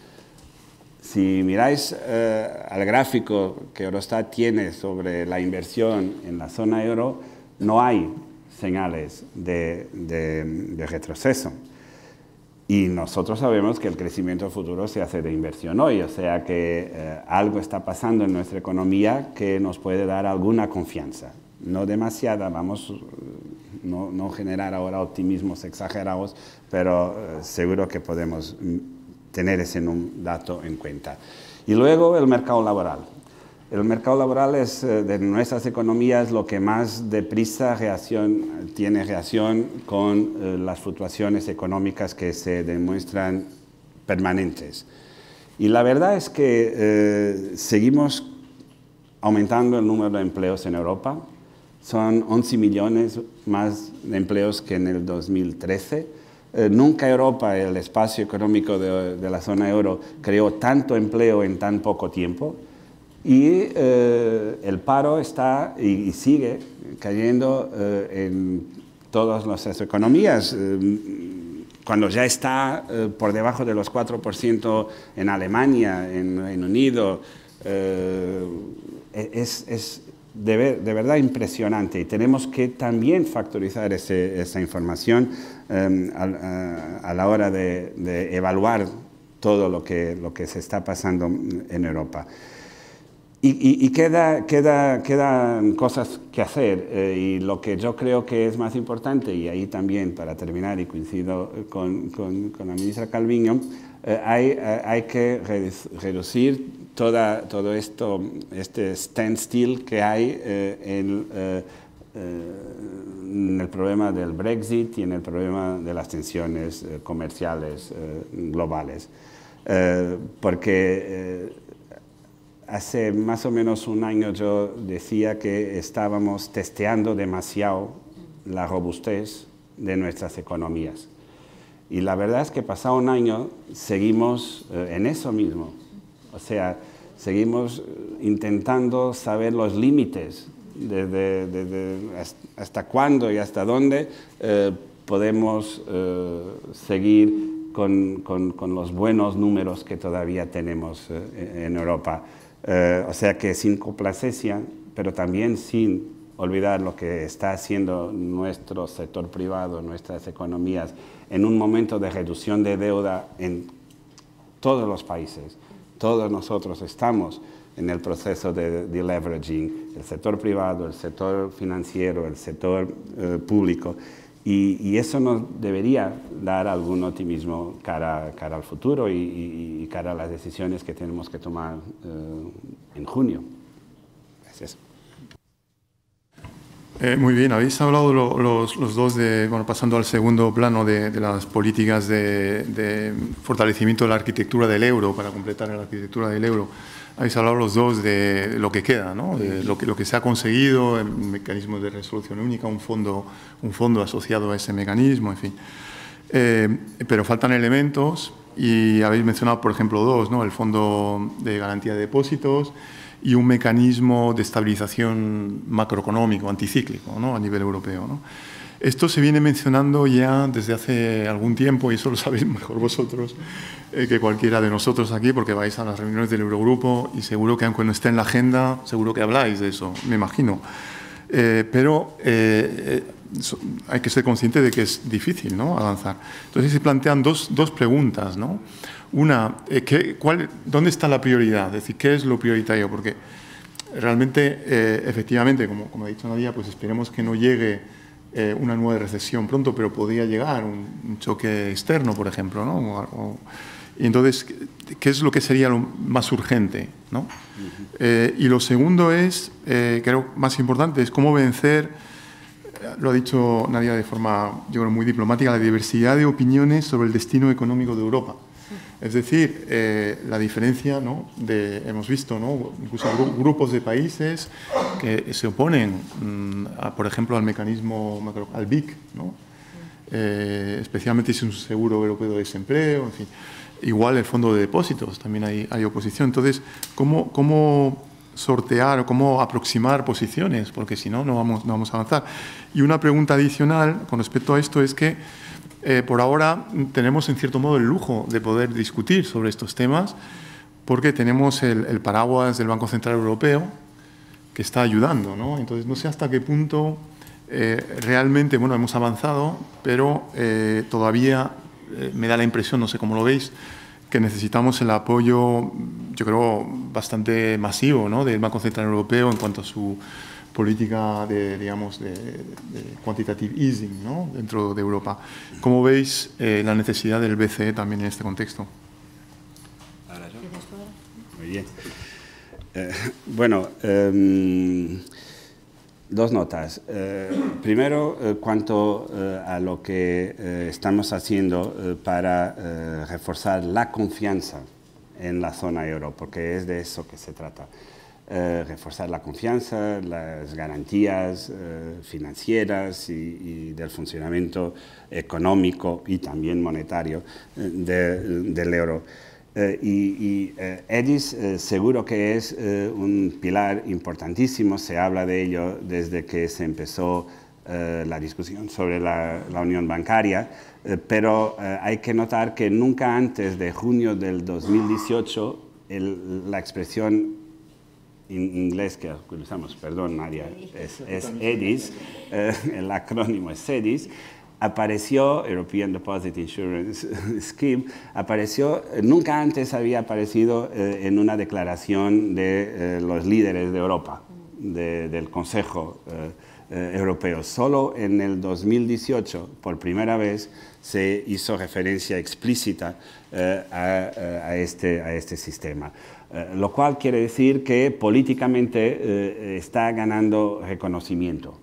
Si miráis eh, al gráfico que Eurostat tiene sobre la inversión en la zona euro, no hay señales de, de, de retroceso. Y nosotros sabemos que el crecimiento futuro se hace de inversión hoy, o sea que eh, algo está pasando en nuestra economía que nos puede dar alguna confianza. No demasiada, vamos, no, no generar ahora optimismos exagerados, pero eh, seguro que podemos tener ese dato en cuenta. Y luego el mercado laboral. El mercado laboral es, eh, de nuestras economías, lo que más deprisa reacción, tiene reacción con eh, las fluctuaciones económicas que se demuestran permanentes. Y la verdad es que eh, seguimos aumentando el número de empleos en Europa. Son once millones más de empleos que en el dos mil trece. Eh, nunca Europa, el espacio económico de, de la zona euro, creó tanto empleo en tan poco tiempo. Y eh, el paro está y, y sigue cayendo eh, en todas nuestras economías. Eh, cuando ya está eh, por debajo de los cuatro por ciento en Alemania, en Reino Unido, eh, es, es de, ver, de verdad impresionante. Y tenemos que también factorizar ese, esa información eh, a, a la hora de, de evaluar todo lo que, lo que se está pasando en Europa. Y, y, y queda, queda, quedan cosas que hacer eh, y lo que yo creo que es más importante, y ahí también para terminar y coincido con, con, con la ministra Calviño, eh, hay, eh, hay que reducir toda, todo esto, este standstill que hay eh, en, eh, eh, en el problema del Brexit y en el problema de las tensiones eh, comerciales eh, globales. Eh, porque eh, hace más o menos un año yo decía que estábamos testeando demasiado la robustez de nuestras economías. Y la verdad es que pasado un año seguimos eh, en eso mismo. O sea, seguimos intentando saber los límites de, de, de, de hasta cuándo y hasta dónde eh, podemos eh, seguir con, con, con los buenos números que todavía tenemos eh, en Europa. Eh, o sea que sin complacencia, pero también sin olvidar lo que está haciendo nuestro sector privado, nuestras economías, en un momento de reducción de deuda en todos los países. Todos nosotros estamos en el proceso de deleveraging, el sector privado, el sector financiero, el sector eh, público. Y, y eso nos debería dar algún optimismo cara, cara al futuro y, y, y cara a las decisiones que tenemos que tomar eh, en junio. Gracias. Eh, muy bien, habéis hablado lo, los, los dos, de, bueno, pasando al segundo plano de, de las políticas de, de fortalecimiento de la arquitectura del euro, para completar la arquitectura del euro. Habéis hablado los dos de lo que queda, ¿no? De lo que, lo que se ha conseguido, el mecanismo de resolución única, un fondo, un fondo asociado a ese mecanismo, en fin. Eh, pero faltan elementos y habéis mencionado, por ejemplo, dos, ¿no? El fondo de garantía de depósitos y un mecanismo de estabilización macroeconómico, anticíclico, ¿no? A nivel europeo, ¿no? Esto se viene mencionando ya desde hace algún tiempo, y eso lo sabéis mejor vosotros eh, que cualquiera de nosotros aquí, porque vais a las reuniones del Eurogrupo y seguro que aunque no esté en la agenda, seguro que habláis de eso, me imagino. Eh, pero eh, so, hay que ser consciente de que es difícil, ¿no?, avanzar. Entonces se plantean dos, dos preguntas, ¿no? Una, eh, ¿qué, cuál, ¿dónde está la prioridad? Es decir, ¿qué es lo prioritario? Porque realmente, eh, efectivamente, como, como ha dicho Nadia, pues esperemos que no llegue Eh, una nueva recesión pronto, pero podría llegar un, un choque externo, por ejemplo, ¿no? O, o, y entonces, ¿qué es lo que sería lo más urgente, ¿no? Uh-huh. eh, y lo segundo es, eh, creo más importante, es cómo vencer, lo ha dicho Nadia de forma, yo creo, muy diplomática, la diversidad de opiniones sobre el destino económico de Europa. Es decir, eh, la diferencia, ¿no?, de, hemos visto, ¿no?, incluso grupos de países que se oponen, mmm, a, por ejemplo, al mecanismo, macro, al B I C, ¿no? eh, especialmente si es un seguro europeo de desempleo, en fin. Igual el fondo de depósitos, también hay, hay oposición. Entonces, ¿cómo, cómo sortear o cómo aproximar posiciones? Porque si no, no vamos, no vamos a avanzar. Y una pregunta adicional con respecto a esto es que eh, por ahora tenemos en cierto modo el lujo de poder discutir sobre estos temas porque tenemos el, el paraguas del Banco Central Europeo que está ayudando, ¿no? Entonces, no sé hasta qué punto eh, realmente, bueno, hemos avanzado, pero eh, todavía eh, me da la impresión, no sé cómo lo veis, que necesitamos el apoyo, yo creo, bastante masivo, ¿no?, del Banco Central Europeo en cuanto a su política de, digamos, de, de quantitative easing, ¿no?, dentro de Europa. ¿Cómo veis eh, la necesidad del B C E también en este contexto? Muy bien. Eh, bueno, eh, dos notas. Eh, primero, eh, cuanto eh, a lo que eh, estamos haciendo eh, para eh, reforzar la confianza en la zona euro, porque es de eso que se trata. Eh, reforzar la confianza, las garantías eh, financieras y, y del funcionamiento económico y también monetario eh, de, del euro. Eh, y y eh, EDIS eh, seguro que es eh, un pilar importantísimo, se habla de ello desde que se empezó eh, la discusión sobre la, la unión bancaria, eh, pero eh, hay que notar que nunca antes de junio del dos mil dieciocho el, la expresión en inglés que utilizamos, perdón María, es, es EDIS, eh, el acrónimo es EDIS, apareció, European Deposit Insurance Scheme, apareció, nunca antes había aparecido eh, en una declaración de eh, los líderes de Europa, de, del Consejo eh, eh, Europeo. Solo en el dos mil dieciocho, por primera vez, se hizo referencia explícita eh, a, a, este, a este sistema. Eh, lo cual quiere decir que políticamente eh, está ganando reconocimiento.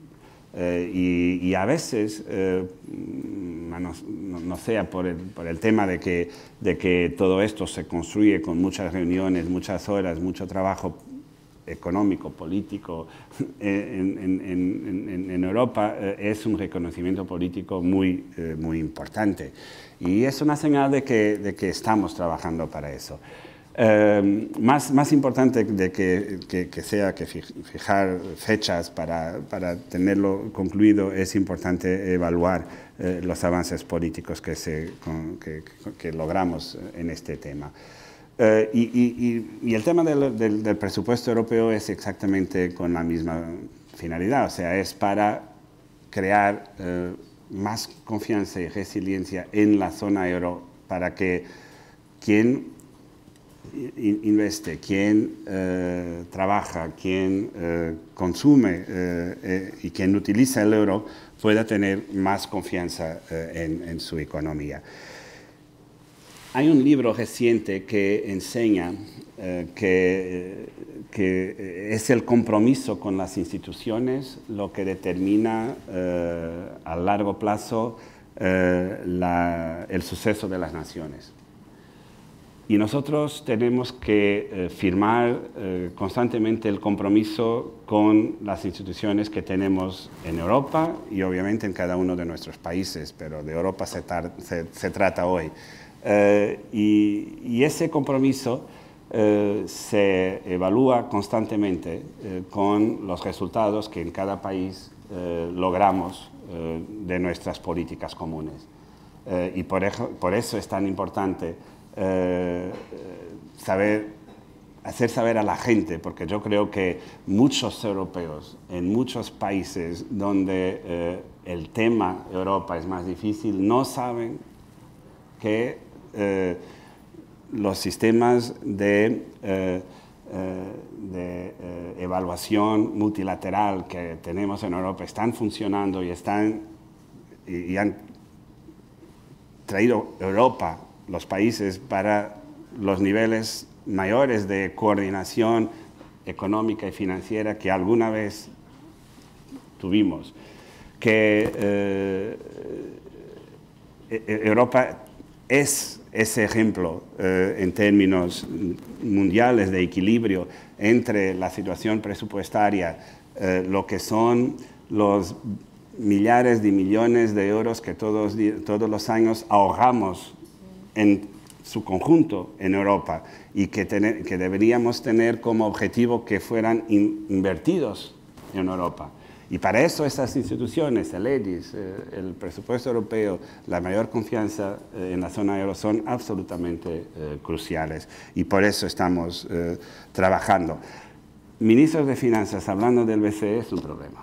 Eh, y, y a veces, eh, no, no, no sea por el, por el tema de que, de que todo esto se construye con muchas reuniones, muchas horas, mucho trabajo económico, político en, en, en, en, en Europa, eh, es un reconocimiento político muy, eh, muy importante. Y es una señal de que, de que estamos trabajando para eso. Eh, más, más importante de que, que, que sea que fijar fechas para, para tenerlo concluido, es importante evaluar eh, los avances políticos que, se, con, que, que logramos en este tema. Eh, y, y, y el tema del, del, del presupuesto europeo es exactamente con la misma finalidad, o sea, es para crear eh, más confianza y resiliencia en la zona euro para que quien investe, quien eh, trabaja, quien eh, consume eh, eh, y quien utiliza el euro pueda tener más confianza eh, en, en su economía. Hay un libro reciente que enseña eh, que, que es el compromiso con las instituciones lo que determina eh, a largo plazo eh, la, el suceso de las naciones. Y nosotros tenemos que eh, firmar eh, constantemente el compromiso con las instituciones que tenemos en Europa y obviamente en cada uno de nuestros países, pero de Europa se, se, se trata hoy. Eh, y, y ese compromiso eh, se evalúa constantemente eh, con los resultados que en cada país eh, logramos eh, de nuestras políticas comunes. Eh, y por eso, por eso es tan importante Eh, saber, hacer saber a la gente, porque yo creo que muchos europeos en muchos países donde eh, el tema Europa es más difícil no saben que eh, los sistemas de, eh, de eh, evaluación multilateral que tenemos en Europa están funcionando y, están, y, y han traído Europa, los países, para los niveles mayores de coordinación económica y financiera que alguna vez tuvimos. Que eh, Europa es ese ejemplo eh, en términos mundiales de equilibrio entre la situación presupuestaria, eh, lo que son los millares de millones de euros que todos, todos los años ahorramos en su conjunto en Europa y que, tener, que deberíamos tener como objetivo que fueran in, invertidos en Europa. Y para eso estas instituciones, el E D I S, eh, el presupuesto europeo, la mayor confianza eh, en la zona euro son absolutamente eh, cruciales y por eso estamos eh, trabajando. Ministros de Finanzas hablando del B C E es un problema.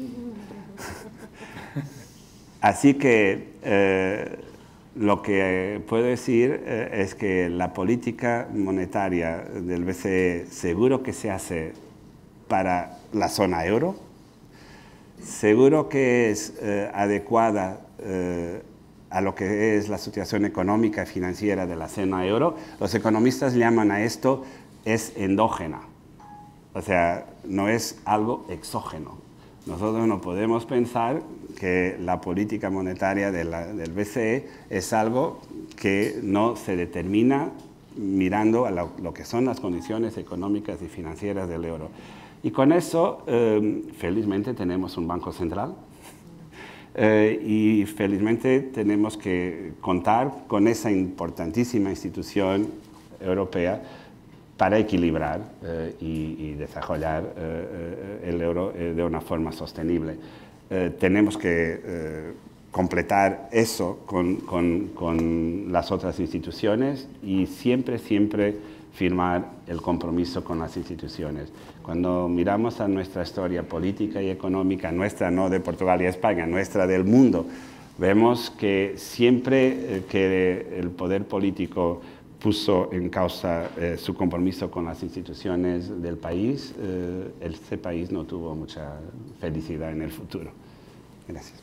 Así que eh, lo que puedo decir eh, es que la política monetaria del B C E seguro que se hace para la zona euro, seguro que es eh, adecuada eh, a lo que es la situación económica y financiera de la zona euro. Los economistas llaman a esto es endógena, o sea, no es algo exógeno. Nosotros no podemos pensar que la política monetaria de la, del B C E es algo que no se determina mirando a lo, lo que son las condiciones económicas y financieras del euro. Y con eso, eh, felizmente, tenemos un Banco Central eh, y felizmente tenemos que contar con esa importantísima institución europea para equilibrar eh, y, y desarrollar eh, el euro eh, de una forma sostenible. Eh, tenemos que eh, completar eso con, con, con las otras instituciones y siempre, siempre firmar el compromiso con las instituciones. Cuando miramos a nuestra historia política y económica, nuestra no de Portugal y España, nuestra del mundo, vemos que siempre eh, que el poder político puso en causa eh, su compromiso con las instituciones del país, eh, este país no tuvo mucha felicidad en el futuro. Gracias.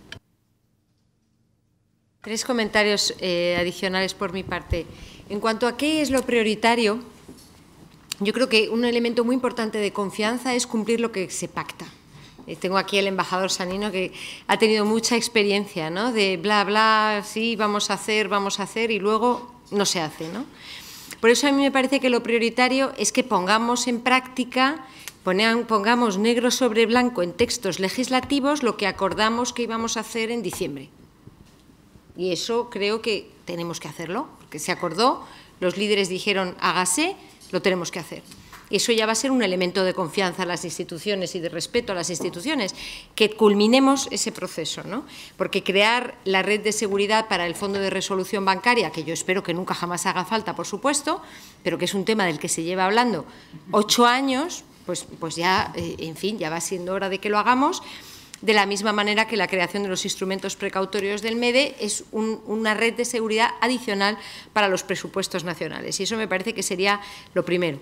Tres comentarios eh, adicionales por mi parte. En cuanto a qué es lo prioritario, yo creo que un elemento muy importante de confianza es cumplir lo que se pacta. Eh, tengo aquí al embajador Sanino que ha tenido mucha experiencia, ¿no? De bla, bla, sí, vamos a hacer, vamos a hacer y luego no se hace, ¿no? Por eso a mí me parece que lo prioritario es que pongamos en práctica, pongamos negro sobre blanco en textos legislativos lo que acordamos que íbamos a hacer en diciembre. Y eso creo que tenemos que hacerlo, porque se acordó, los líderes dijeron hágase, lo tenemos que hacer. Y eso ya va a ser un elemento de confianza a las instituciones y de respeto a las instituciones, que culminemos ese proceso, ¿no? Porque crear la red de seguridad para el Fondo de Resolución Bancaria, que yo espero que nunca jamás haga falta, por supuesto, pero que es un tema del que se lleva hablando ocho años, pues, pues ya, eh, en fin, ya va siendo hora de que lo hagamos. De la misma manera que la creación de los instrumentos precautorios del M E D E es un, una red de seguridad adicional para los presupuestos nacionales. Y eso me parece que sería lo primero.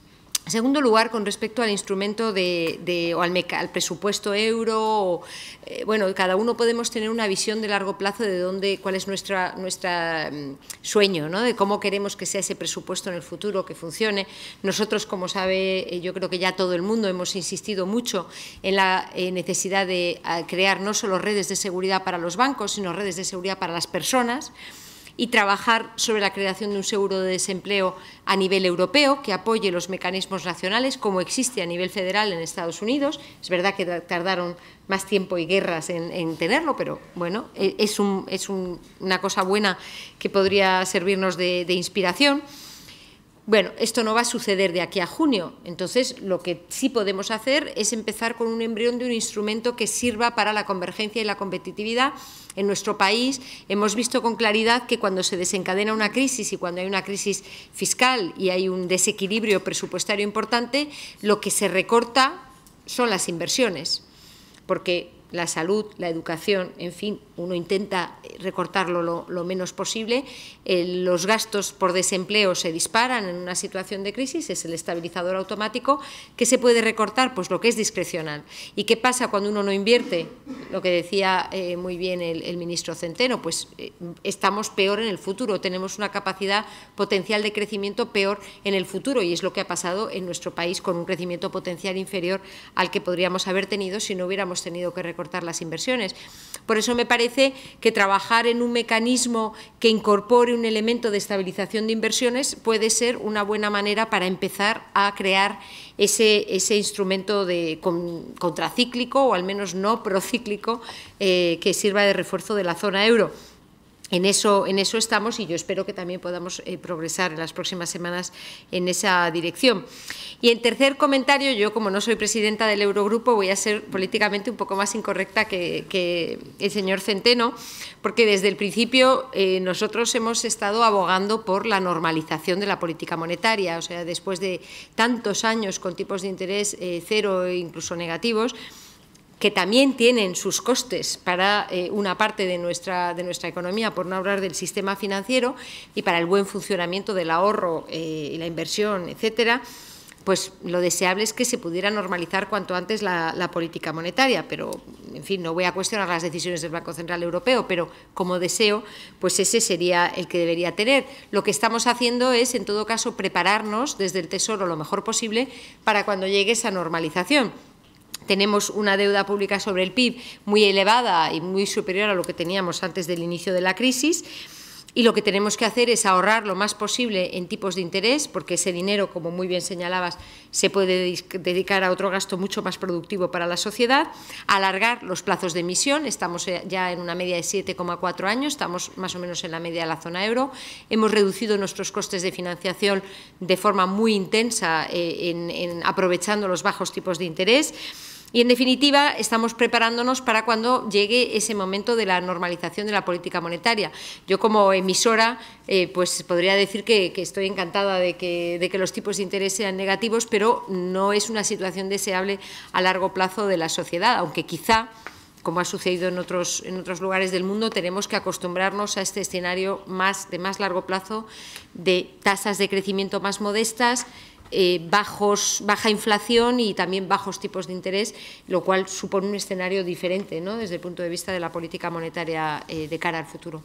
En segundo lugar, con respecto al instrumento de, de, o al, meca, al presupuesto euro, o, eh, bueno, cada uno podemos tener una visión de largo plazo de dónde, cuál es nuestra, nuestra um, sueño, ¿no? De cómo queremos que sea ese presupuesto en el futuro, que funcione. Nosotros, como sabe, eh, yo creo que ya todo el mundo hemos insistido mucho en la eh, necesidad de uh, crear no solo redes de seguridad para los bancos, sino redes de seguridad para las personas, y trabajar sobre la creación de un seguro de desempleo a nivel europeo que apoye los mecanismos nacionales, como existe a nivel federal en Estados Unidos. Es verdad que tardaron más tiempo y guerras en, en tenerlo, pero bueno, es, un, es un, una cosa buena que podría servirnos de, de inspiración. Bueno, esto no va a suceder de aquí a junio, entonces lo que sí podemos hacer es empezar con un embrión de un instrumento que sirva para la convergencia y la competitividad. En nuestro país hemos visto con claridad que cuando se desencadena una crisis y cuando hay una crisis fiscal y hay un desequilibrio presupuestario importante, lo que se recorta son las inversiones, porque la salud, la educación, en fin, uno intenta recortarlo lo, lo menos posible. Eh, los gastos por desempleo se disparan en una situación de crisis, es el estabilizador automático. ¿Qué se puede recortar? Pues lo que es discrecional. ¿Y qué pasa cuando uno no invierte? Lo que decía eh, muy bien el, el ministro Centeno, pues eh, estamos peor en el futuro, tenemos una capacidad potencial de crecimiento peor en el futuro y es lo que ha pasado en nuestro país con un crecimiento potencial inferior al que podríamos haber tenido si no hubiéramos tenido que recortar recortar las inversiones. Por eso me parece que trabajar en un mecanismo que incorpore un elemento de estabilización de inversiones puede ser una buena manera para empezar a crear ese, ese instrumento de con, contracíclico o al menos no procíclico eh, que sirva de refuerzo de la zona euro. En eso, en eso estamos y yo espero que también podamos eh, progresar en las próximas semanas en esa dirección. Y en tercer comentario, yo como no soy presidenta del Eurogrupo voy a ser políticamente un poco más incorrecta que, que el señor Centeno, porque desde el principio eh, nosotros hemos estado abogando por la normalización de la política monetaria, o sea, después de tantos años con tipos de interés eh, cero e incluso negativos, que también tienen sus costes para eh, una parte de nuestra, de nuestra economía, por no hablar del sistema financiero, y para el buen funcionamiento del ahorro eh, y la inversión, etcétera, pues lo deseable es que se pudiera normalizar cuanto antes la, la política monetaria, pero, en fin, no voy a cuestionar las decisiones del Banco Central Europeo, pero como deseo, pues ese sería el que debería tener. Lo que estamos haciendo es, en todo caso, prepararnos desde el Tesoro lo mejor posible para cuando llegue esa normalización. Tenemos una deuda pública sobre el P I B muy elevada y muy superior a lo que teníamos antes del inicio de la crisis, y lo que tenemos que hacer es ahorrar lo más posible en tipos de interés, porque ese dinero, como muy bien señalabas, se puede dedicar a otro gasto mucho más productivo para la sociedad, alargar los plazos de emisión. Estamos ya en una media de siete coma cuatro años, estamos más o menos en la media de la zona euro, hemos reducido nuestros costes de financiación de forma muy intensa eh, en, en aprovechando los bajos tipos de interés. Y, en definitiva, estamos preparándonos para cuando llegue ese momento de la normalización de la política monetaria. Yo, como emisora, eh, pues podría decir que, que estoy encantada de que, de que los tipos de interés sean negativos, pero no es una situación deseable a largo plazo de la sociedad, aunque quizá, como ha sucedido en otros, en otros lugares del mundo, tenemos que acostumbrarnos a este escenario más, de más largo plazo, de tasas de crecimiento más modestas, Eh, bajos, baja inflación y también bajos tipos de interés, lo cual supone un escenario diferente, ¿no?, desde el punto de vista de la política monetaria eh, de cara al futuro.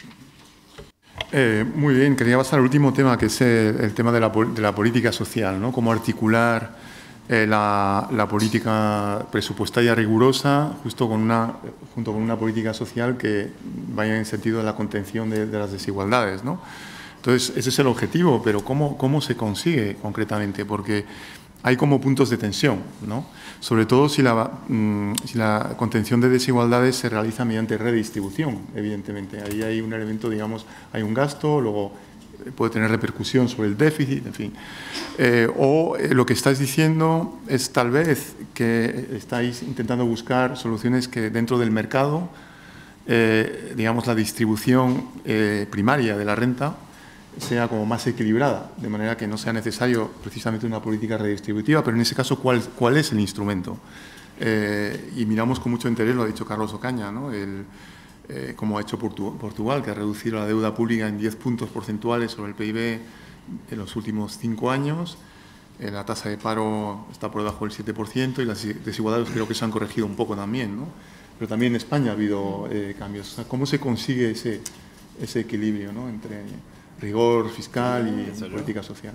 Eh, muy bien, quería pasar al último tema, que es el, el tema de la, de la política social, ¿no? Cómo articular eh, la, la política presupuestaria rigurosa justo con una, junto con una política social que vaya en sentido de la contención de, de las desigualdades, ¿no? Entonces, ese es el objetivo, pero ¿cómo, cómo se consigue concretamente? Porque hay como puntos de tensión, ¿no? Sobre todo si la, mmm, si la contención de desigualdades se realiza mediante redistribución, evidentemente. Ahí hay un elemento, digamos, hay un gasto, luego puede tener repercusión sobre el déficit, en fin. Eh, o eh, lo que estáis diciendo es tal vez que estáis intentando buscar soluciones que dentro del mercado, eh, digamos, la distribución eh, primaria de la renta sea como más equilibrada, de manera que no sea necesario precisamente una política redistributiva, pero en ese caso, ¿cuál, cuál es el instrumento? Eh, y miramos con mucho interés, lo ha dicho Carlos Ocaña, ¿no? El, eh, como ha hecho Portu Portugal, que ha reducido la deuda pública en diez puntos porcentuales sobre el P I B en los últimos cinco años, eh, la tasa de paro está por debajo del siete por ciento y las desigualdades creo que se han corregido un poco también, ¿no? Pero también en España ha habido eh, cambios. O sea, ¿cómo se consigue ese, ese equilibrio, ¿no?, entre rigor fiscal y política social?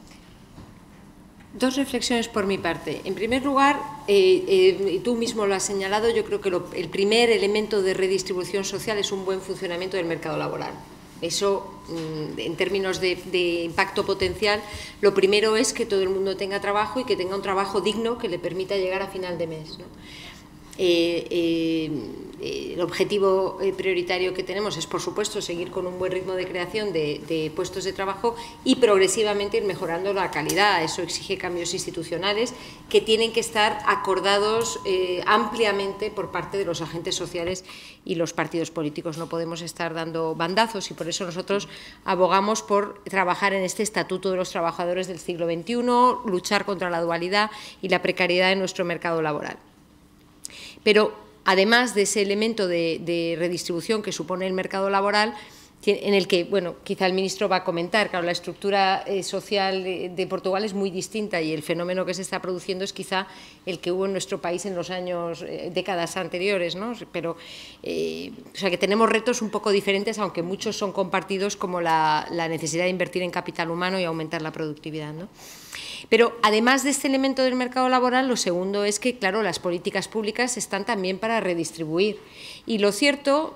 Dos reflexiones por mi parte. En primer lugar, eh, eh, y tú mismo lo has señalado, yo creo que lo, el primer elemento de redistribución social es un buen funcionamiento del mercado laboral. Eso, en términos de, de impacto potencial, lo primero es que todo el mundo tenga trabajo y que tenga un trabajo digno que le permita llegar a final de mes, ¿no? Eh, eh, el objetivo prioritario que tenemos es, por supuesto, seguir con un buen ritmo de creación de, de puestos de trabajo y progresivamente ir mejorando la calidad. Eso exige cambios institucionales que tienen que estar acordados eh, ampliamente por parte de los agentes sociales y los partidos políticos. No podemos estar dando bandazos y por eso nosotros abogamos por trabajar en este Estatuto de los Trabajadores del siglo veintiuno, luchar contra la dualidad y la precariedad en nuestro mercado laboral. Pero, además de ese elemento de, de redistribución que supone el mercado laboral, en el que, bueno, quizá el ministro va a comentar, claro, la estructura eh, social de, de Portugal es muy distinta y el fenómeno que se está produciendo es quizá el que hubo en nuestro país en los años, eh, décadas anteriores, ¿no? Pero, eh, o sea, que tenemos retos un poco diferentes, aunque muchos son compartidos, como la, la necesidad de invertir en capital humano y aumentar la productividad, ¿no? Pero además de este elemento del mercado laboral, lo segundo es que, claro, las políticas públicas están también para redistribuir. Y lo cierto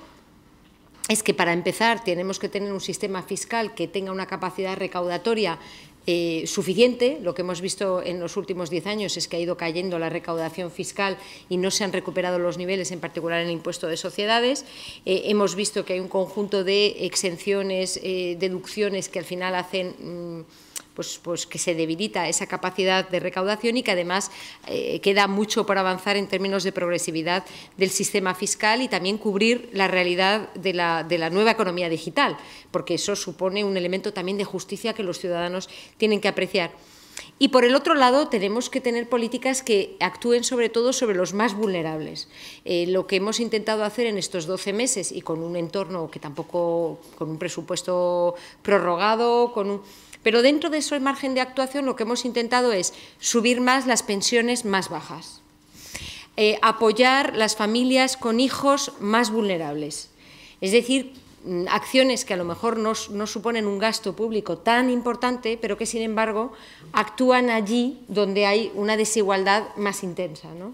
es que, para empezar, tenemos que tener un sistema fiscal que tenga una capacidad recaudatoria eh, suficiente. Lo que hemos visto en los últimos diez años es que ha ido cayendo la recaudación fiscal y no se han recuperado los niveles, en particular en el impuesto de sociedades. Eh, hemos visto que hay un conjunto de exenciones, eh, deducciones que al final hacen mmm, Pues, pues que se debilita esa capacidad de recaudación y que además eh, queda mucho por avanzar en términos de progresividad del sistema fiscal y también cubrir la realidad de la, de la nueva economía digital, porque eso supone un elemento también de justicia que los ciudadanos tienen que apreciar. Y, por el otro lado, tenemos que tener políticas que actúen sobre todo sobre los más vulnerables. Eh, lo que hemos intentado hacer en estos doce meses y con un entorno que tampoco, con un presupuesto prorrogado, con un... Pero dentro de ese margen de actuación lo que hemos intentado es subir más las pensiones más bajas, eh, apoyar las familias con hijos más vulnerables, es decir, acciones que a lo mejor no, no suponen un gasto público tan importante, pero que sin embargo actúan allí donde hay una desigualdad más intensa, ¿no?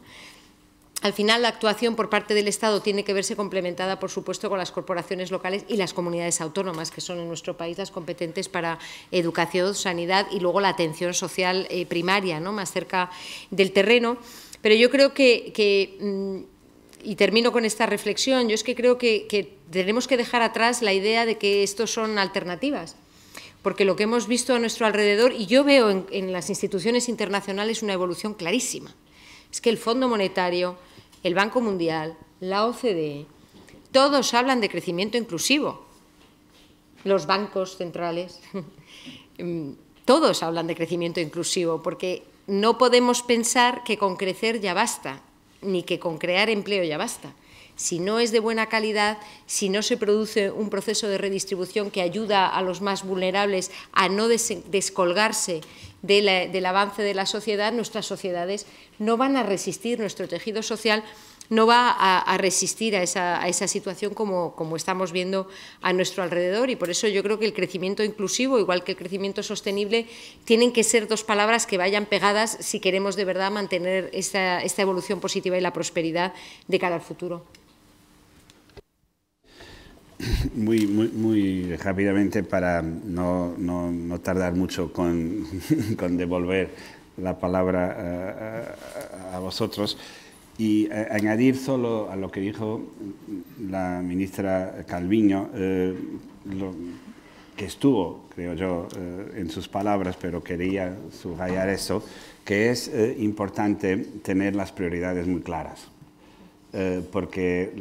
Al final, la actuación por parte del Estado tiene que verse complementada, por supuesto, con las corporaciones locales y las comunidades autónomas, que son en nuestro país las competentes para educación, sanidad y luego la atención social eh, primaria, ¿no?, más cerca del terreno. Pero yo creo que, que, y termino con esta reflexión, yo es que creo que, que tenemos que dejar atrás la idea de que estos son alternativas, porque lo que hemos visto a nuestro alrededor, y yo veo en, en las instituciones internacionales una evolución clarísima, es que el Fondo Monetario, el Banco Mundial, la O C D E, todos hablan de crecimiento inclusivo. Los bancos centrales, todos hablan de crecimiento inclusivo, porque no podemos pensar que con crecer ya basta, ni que con crear empleo ya basta. Si no es de buena calidad, si no se produce un proceso de redistribución que ayuda a los más vulnerables a no des descolgarse de la, del avance de la sociedad, nuestras sociedades no van a resistir, nuestro tejido social no va a, a resistir a esa, a esa situación como, como estamos viendo a nuestro alrededor, y por eso yo creo que el crecimiento inclusivo, igual que el crecimiento sostenible, tienen que ser dos palabras que vayan pegadas si queremos de verdad mantener esta, esta evolución positiva y la prosperidad de cara al futuro. Muy, muy, muy rápidamente, para no, no, no tardar mucho con, con devolver la palabra a, a, a vosotros, y a, añadir solo a lo que dijo la ministra Calviño, eh, lo, que estuvo, creo yo, eh, en sus palabras, pero quería subrayar eso, que es eh, importante tener las prioridades muy claras, eh, porque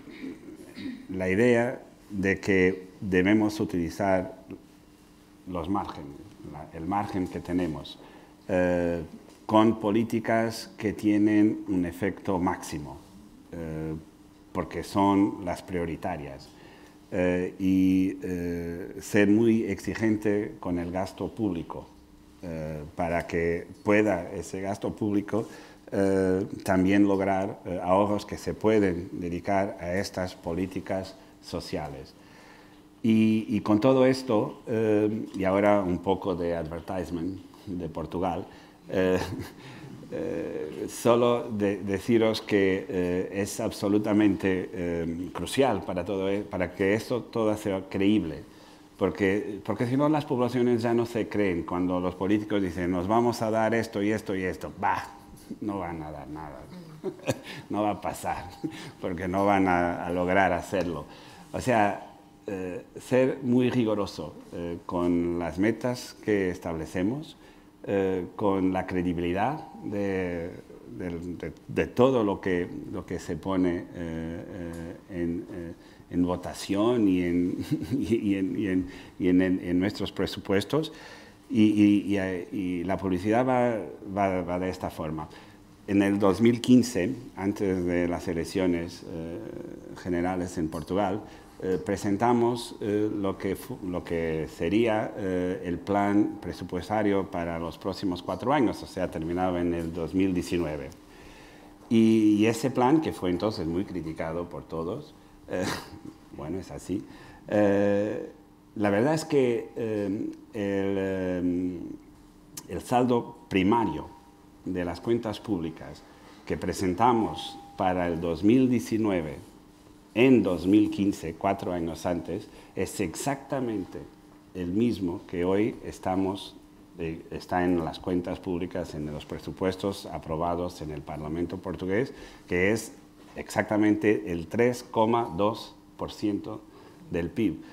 la idea de que debemos utilizar los márgenes, la, el margen que tenemos, eh, con políticas que tienen un efecto máximo, eh, porque son las prioritarias, eh, y eh, ser muy exigente con el gasto público, eh, para que pueda ese gasto público eh, también lograr eh, ahorros que se pueden dedicar a estas políticas sociales. Y, y con todo esto, eh, y ahora un poco de advertisement de Portugal, eh, eh, solo de, deciros que eh, es absolutamente eh, crucial para, todo, para que esto todo sea creíble, porque, porque si no las poblaciones ya no se creen cuando los políticos dicen nos vamos a dar esto y esto y esto. Bah, no van a dar nada, no va a pasar, porque no van a, a lograr hacerlo. O sea, eh, ser muy riguroso eh, con las metas que establecemos, eh, con la credibilidad de, de, de, de todo lo que, lo que se pone eh, eh, en, eh, en votación y en, y en, y en, y en, en nuestros presupuestos, y, y, y, y la publicidad va, va, va de esta forma. En el dos mil quince, antes de las elecciones eh, generales en Portugal, eh, presentamos eh, lo, que lo que sería eh, el plan presupuestario para los próximos cuatro años, o sea, terminado en el dos mil diecinueve. Y, y ese plan, que fue entonces muy criticado por todos, eh, bueno, es así, eh, la verdad es que eh, el, eh, el saldo primario de las cuentas públicas que presentamos para el dos mil diecinueve en dos mil quince, cuatro años antes, es exactamente el mismo que hoy estamos, eh, está en las cuentas públicas, en los presupuestos aprobados en el Parlamento portugués, que es exactamente el tres coma dos por ciento del P I B.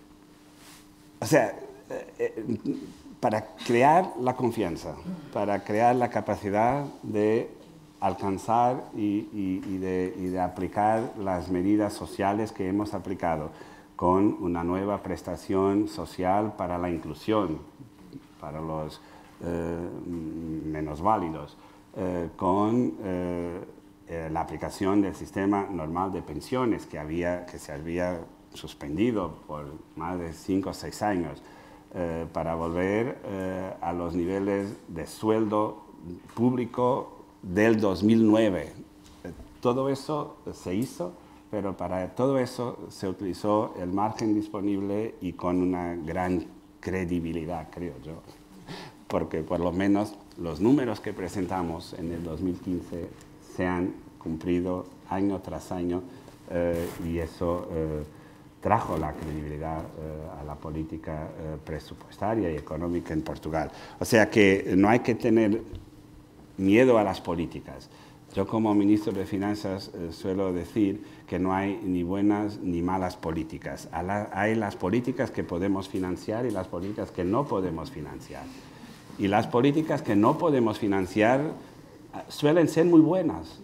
O sea, eh, para crear la confianza, para crear la capacidad de alcanzar y, y, y, de, y de aplicar las medidas sociales que hemos aplicado con una nueva prestación social para la inclusión, para los eh, menos válidos, eh, con eh, eh, la aplicación del sistema normal de pensiones que, había, que se había suspendido por más de cinco o seis años, eh, para volver eh, a los niveles de sueldo público del dos mil nueve. Todo eso se hizo, pero para todo eso se utilizó el margen disponible y con una gran credibilidad, creo yo, porque por lo menos los números que presentamos en el dos mil quince se han cumplido año tras año, eh, y eso eh, trajo la credibilidad eh, a la política eh, presupuestaria y económica en Portugal. O sea que no hay que tener miedo a las políticas. Yo como ministro de Finanzas eh, suelo decir que no hay ni buenas ni malas políticas. La, hay las políticas que podemos financiar y las políticas que no podemos financiar. Y las políticas que no podemos financiar eh, suelen ser muy buenas.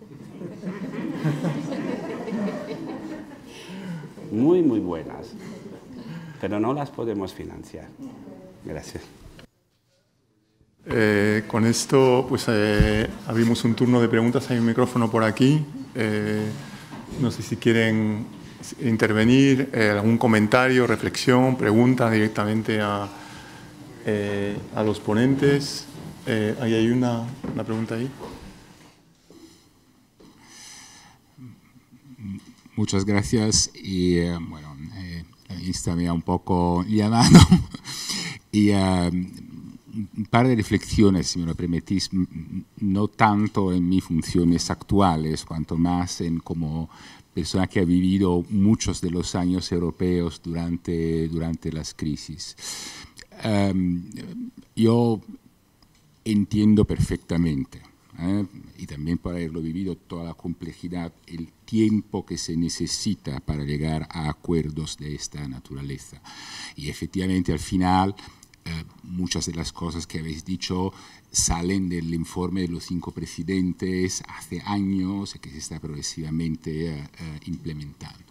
Muy, muy buenas. Pero no las podemos financiar. Gracias. Eh, con esto, pues eh, abrimos un turno de preguntas. Hay un micrófono por aquí. Eh, no sé si quieren intervenir, eh, algún comentario, reflexión, pregunta directamente a, eh, a los ponentes. Eh, ahí hay una, una pregunta ahí. Muchas gracias. Y eh, bueno, eh, la ministra me ha un poco llamado y uh, un par de reflexiones, si me lo permitís, no tanto en mis funciones actuales, cuanto más en como persona que ha vivido muchos de los años europeos durante, durante las crisis. Um, yo entiendo perfectamente, ¿eh? y también por haberlo vivido toda la complejidad, el tiempo que se necesita para llegar a acuerdos de esta naturaleza. Y efectivamente al final Uh, muchas de las cosas que habéis dicho salen del informe de los cinco presidentes hace años y que se está progresivamente uh, uh, implementando.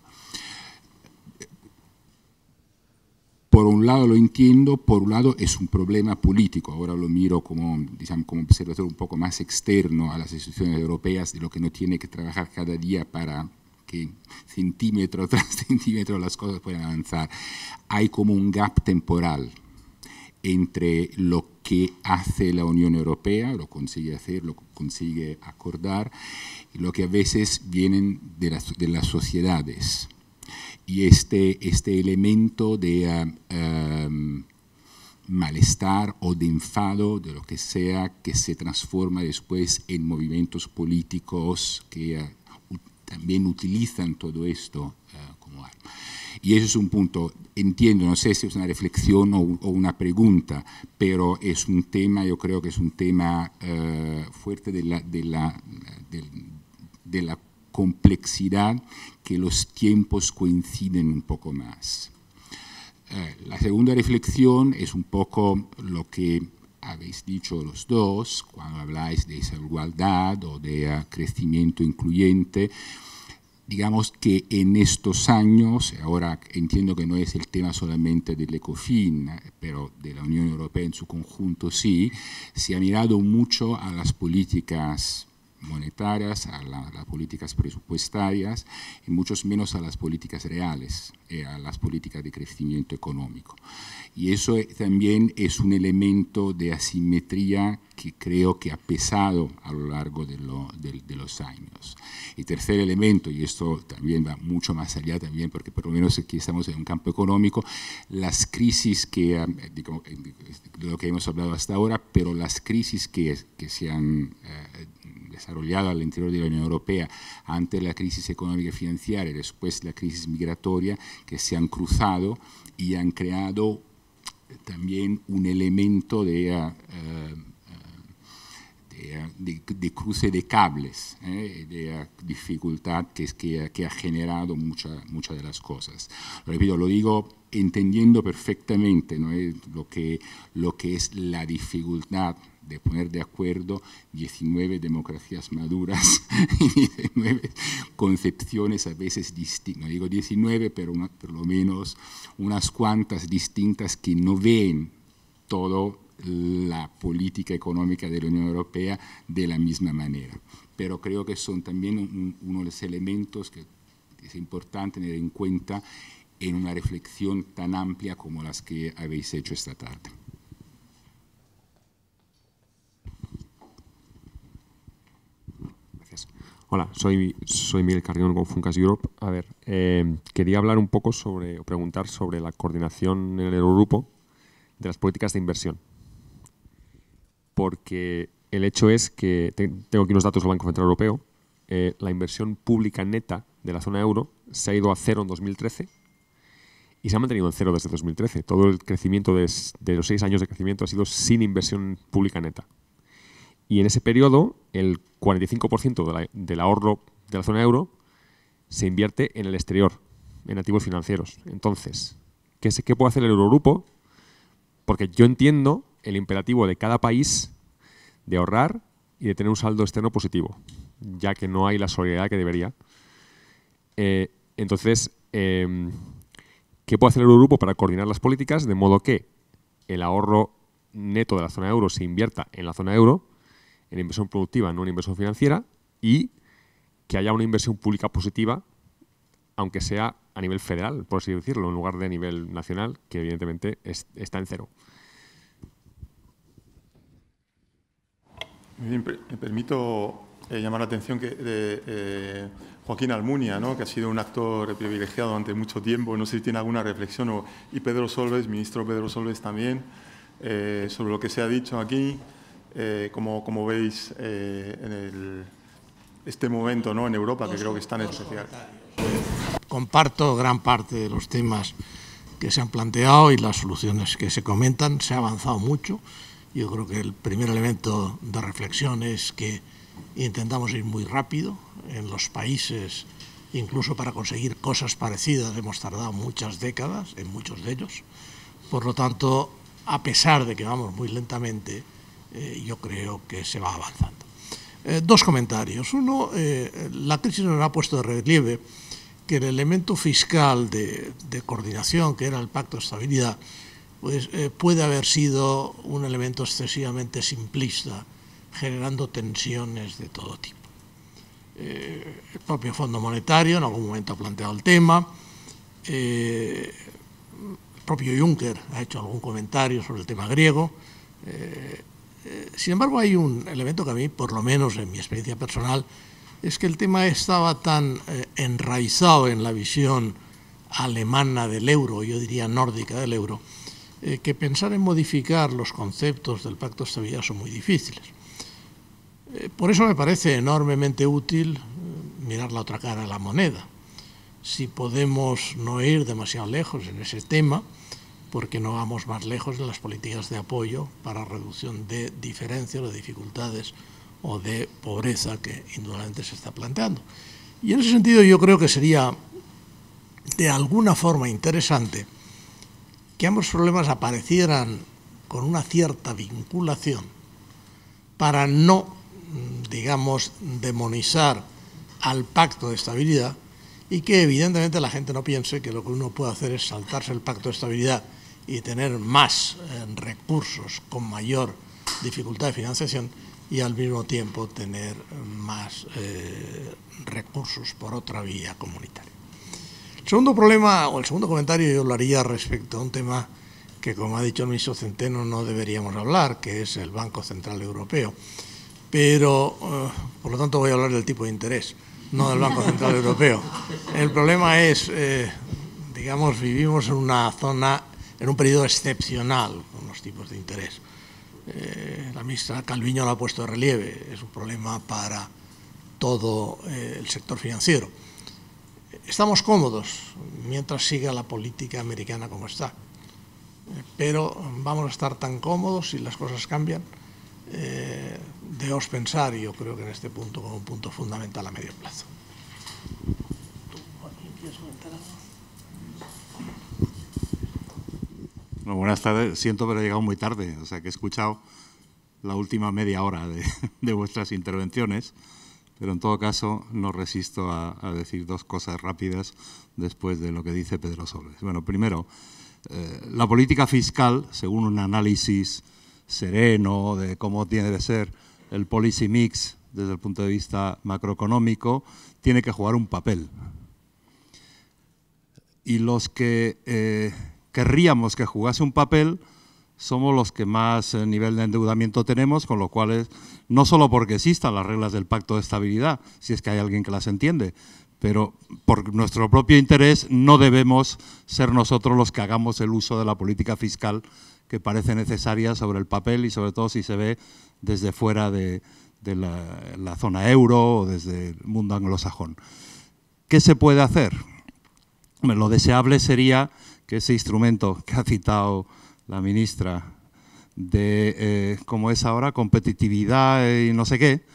Por un lado lo entiendo, por un lado es un problema político. Ahora lo miro como, digamos, como observador un poco más externo a las instituciones europeas, de lo que no tiene que trabajar cada día para que centímetro tras centímetro las cosas puedan avanzar. Hay como un gap temporal entre lo que hace la Unión Europea, lo consigue hacer, lo consigue acordar, y lo que a veces vienen de las, de las sociedades. Y este, este elemento de uh, um, malestar o de enfado, de lo que sea, que se transforma después en movimientos políticos que uh, también utilizan todo esto uh, como arma. Y eso es un punto, entiendo, no sé si es una reflexión o, o una pregunta, pero es un tema, yo creo que es un tema uh, fuerte de la, de, la, de, de la complejidad, que los tiempos coinciden un poco más. Uh, la segunda reflexión es un poco lo que habéis dicho los dos, cuando habláis de esa igualdad o de uh, crecimiento incluyente. Digamos que en estos años, ahora entiendo que no es el tema solamente del ECOFIN, pero de la Unión Europea en su conjunto sí, se ha mirado mucho a las políticas monetarias, a, la, a las políticas presupuestarias y mucho menos a las políticas reales, eh, a las políticas de crecimiento económico. Y eso también es un elemento de asimetría que creo que ha pesado a lo largo de, lo, de, de los años. Y tercer elemento, y esto también va mucho más allá también, porque por lo menos aquí estamos en un campo económico, las crisis que, digo, de lo que hemos hablado hasta ahora, pero las crisis que, que se han eh, desarrollado al interior de la Unión Europea ante la crisis económica y financiera y después la crisis migratoria, que se han cruzado y han creado también un elemento de, uh, de, de, de cruce de cables, eh, de uh, dificultad que, es que, que ha generado muchas mucha de las cosas. Lo repito, lo digo entendiendo perfectamente, ¿no? eh, lo, que, lo que es la dificultad de poner de acuerdo diecinueve democracias maduras y diecinueve concepciones a veces distintas. No digo diecinueve, pero una, por lo menos unas cuantas distintas que no ven toda la política económica de la Unión Europea de la misma manera. Pero creo que son también un, uno de los elementos que es importante tener en cuenta en una reflexión tan amplia como las que habéis hecho esta tarde. Hola, soy, soy Miguel Carrión con Funcas Europe. A ver, eh, quería hablar un poco sobre, o preguntar sobre la coordinación en el Eurogrupo de las políticas de inversión. Porque el hecho es que, te, tengo aquí unos datos del Banco Central Europeo, eh, la inversión pública neta de la zona euro se ha ido a cero en dos mil trece y se ha mantenido en cero desde dos mil trece. Todo el crecimiento de, de los seis años de crecimiento ha sido sin inversión pública neta. Y en ese periodo, el cuarenta y cinco por ciento de la, del ahorro de la zona euro se invierte en el exterior, en activos financieros. Entonces, ¿qué, se, qué puede hacer el Eurogrupo? Porque yo entiendo el imperativo de cada país de ahorrar y de tener un saldo externo positivo, ya que no hay la solidaridad que debería. Eh, entonces, eh, ¿qué puede hacer el Eurogrupo para coordinar las políticas de modo que el ahorro neto de la zona euro se invierta en la zona euro, en inversión productiva, no en inversión financiera, y que haya una inversión pública positiva, aunque sea a nivel federal, por así decirlo, en lugar de a nivel nacional, que evidentemente es, está en cero? Me permito eh, llamar la atención que de eh, Joaquín Almunia, ¿no? Que ha sido un actor privilegiado durante mucho tiempo, no sé si tiene alguna reflexión, o, y Pedro Solbes, ministro Pedro Solbes también, eh, sobre lo que se ha dicho aquí. Eh, como, como veis eh, en el, este momento, ¿no? En Europa, que creo que es tan especial. Comparto gran parte de los temas que se han planteado y las soluciones que se comentan. Se ha avanzado mucho. Yo creo que el primer elemento de reflexión es que intentamos ir muy rápido. En los países, incluso para conseguir cosas parecidas, hemos tardado muchas décadas, en muchos de ellos. Por lo tanto, a pesar de que vamos muy lentamente, Eh, yo creo que se va avanzando. Eh, dos comentarios. Uno, eh, la crisis nos ha puesto de relieve que el elemento fiscal de, de coordinación, que era el Pacto de Estabilidad, pues, eh, puede haber sido un elemento excesivamente simplista, generando tensiones de todo tipo. Eh, el propio Fondo Monetario en algún momento ha planteado el tema, eh, el propio Juncker ha hecho algún comentario sobre el tema griego. Eh, Eh, sin embargo, hay un elemento que a mí, por lo menos en mi experiencia personal, es que el tema estaba tan eh, enraizado en la visión alemana del euro, yo diría nórdica del euro, eh, que pensar en modificar los conceptos del Pacto de Estabilidad son muy difíciles. Eh, por eso me parece enormemente útil eh, mirar la otra cara de la moneda. Si podemos no ir demasiado lejos en ese tema, porque no vamos más lejos de las políticas de apoyo para reducción de diferencias, de dificultades o de pobreza que indudablemente se está planteando. Y en ese sentido yo creo que sería de alguna forma interesante que ambos problemas aparecieran con una cierta vinculación para no, digamos, demonizar al Pacto de Estabilidad y que evidentemente la gente no piense que lo que uno puede hacer es saltarse el Pacto de Estabilidad y tener más eh, recursos con mayor dificultad de financiación y al mismo tiempo tener más eh, recursos por otra vía comunitaria. El segundo problema, o el segundo comentario, yo lo haría respecto a un tema que, como ha dicho el ministro Centeno, no deberíamos hablar, que es el Banco Central Europeo. Pero, eh, por lo tanto, voy a hablar del tipo de interés, no del Banco Central Europeo. El problema es, eh, digamos, vivimos en una zona, en un periodo excepcional con los tipos de interés. Eh, la ministra Calviño lo ha puesto de relieve, es un problema para todo eh, el sector financiero. Estamos cómodos mientras siga la política americana como está, eh, pero vamos a estar tan cómodos si las cosas cambian. Eh, debemos pensar, y yo creo que en este punto, como un punto fundamental a medio plazo. Bueno, buenas tardes. Siento haber llegado muy tarde, o sea que he escuchado la última media hora de, de vuestras intervenciones, pero en todo caso no resisto a, a decir dos cosas rápidas después de lo que dice Pedro Solbes. Bueno, primero, eh, la política fiscal, según un análisis sereno de cómo tiene que ser el policy mix desde el punto de vista macroeconómico, tiene que jugar un papel. Y los que eh, querríamos que jugase un papel somos los que más eh, nivel de endeudamiento tenemos, con lo cual, es, no solo porque existan las reglas del Pacto de Estabilidad, si es que hay alguien que las entiende, pero por nuestro propio interés no debemos ser nosotros los que hagamos el uso de la política fiscal que parece necesaria sobre el papel y sobre todo si se ve desde fuera de, de la, la zona euro o desde el mundo anglosajón. ¿Qué se puede hacer? Bueno, lo deseable sería que ese instrumento que ha citado la ministra de, eh, como es ahora, competitividad y no sé qué,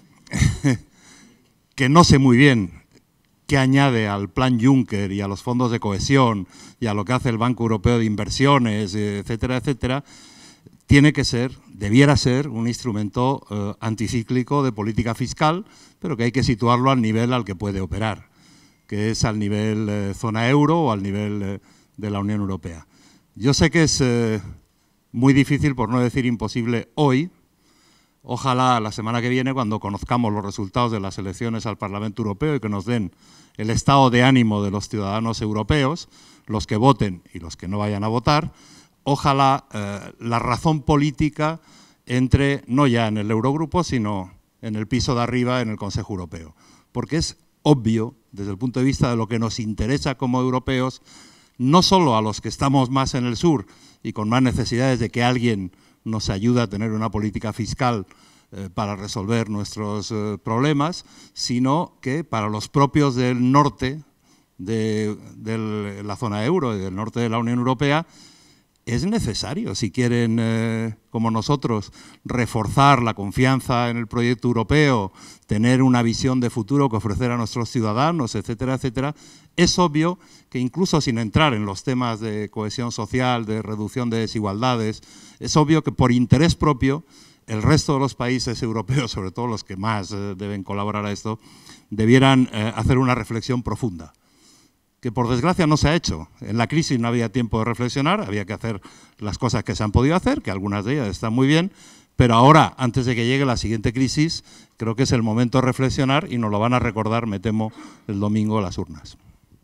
que no sé muy bien qué añade al plan Juncker y a los fondos de cohesión y a lo que hace el Banco Europeo de Inversiones, etcétera, etcétera, tiene que ser, debiera ser un instrumento eh, anticíclico de política fiscal, pero que hay que situarlo al nivel al que puede operar, que es al nivel eh, zona euro o al nivel eh, de la Unión Europea. Yo sé que es eh, muy difícil, por no decir imposible, hoy. Ojalá la semana que viene, cuando conozcamos los resultados de las elecciones al Parlamento Europeo y que nos den el estado de ánimo de los ciudadanos europeos, los que voten y los que no vayan a votar, ojalá eh, la razón política entre no ya en el Eurogrupo, sino en el piso de arriba, en el Consejo Europeo. Porque es obvio, desde el punto de vista de lo que nos interesa como europeos, no solo a los que estamos más en el sur y con más necesidades de que alguien nos ayude a tener una política fiscal eh, para resolver nuestros eh, problemas, sino que para los propios del norte de, de la zona euro y del norte de la Unión Europea es necesario, si quieren, eh, como nosotros, reforzar la confianza en el proyecto europeo, tener una visión de futuro que ofrecer a nuestros ciudadanos, etcétera, etcétera, es obvio que incluso sin entrar en los temas de cohesión social, de reducción de desigualdades, es obvio que por interés propio el resto de los países europeos, sobre todo los que más eh, deben colaborar a esto, debieran eh, hacer una reflexión profunda, que por desgracia no se ha hecho. En la crisis no había tiempo de reflexionar, había que hacer las cosas que se han podido hacer, que algunas de ellas están muy bien, pero ahora, antes de que llegue la siguiente crisis, creo que es el momento de reflexionar y nos lo van a recordar, me temo, el domingo las urnas.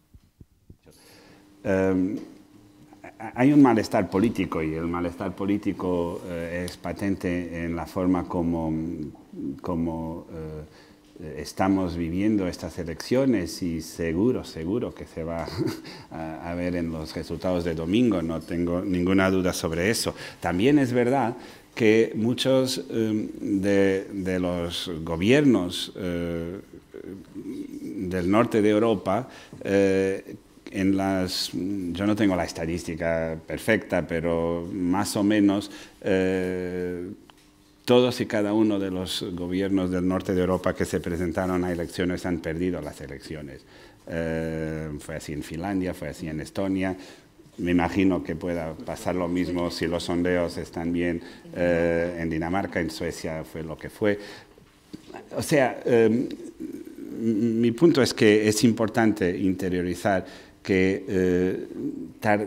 Um, hay un malestar político y el malestar político uh, es patente en la forma como, como uh, estamos viviendo estas elecciones y seguro, seguro que se va a, a ver en los resultados de domingo, no tengo ninguna duda sobre eso. También es verdad que muchos um, de, de los gobiernos uh, del norte de Europa uh, en las, yo no tengo la estadística perfecta, pero más o menos eh, todos y cada uno de los gobiernos del norte de Europa que se presentaron a elecciones han perdido las elecciones. Eh, fue así en Finlandia, fue así en Estonia. Me imagino que pueda pasar lo mismo si los sondeos están bien eh, en Dinamarca, en Suecia fue lo que fue. O sea, eh, mi punto es que es importante interiorizar que eh, tar,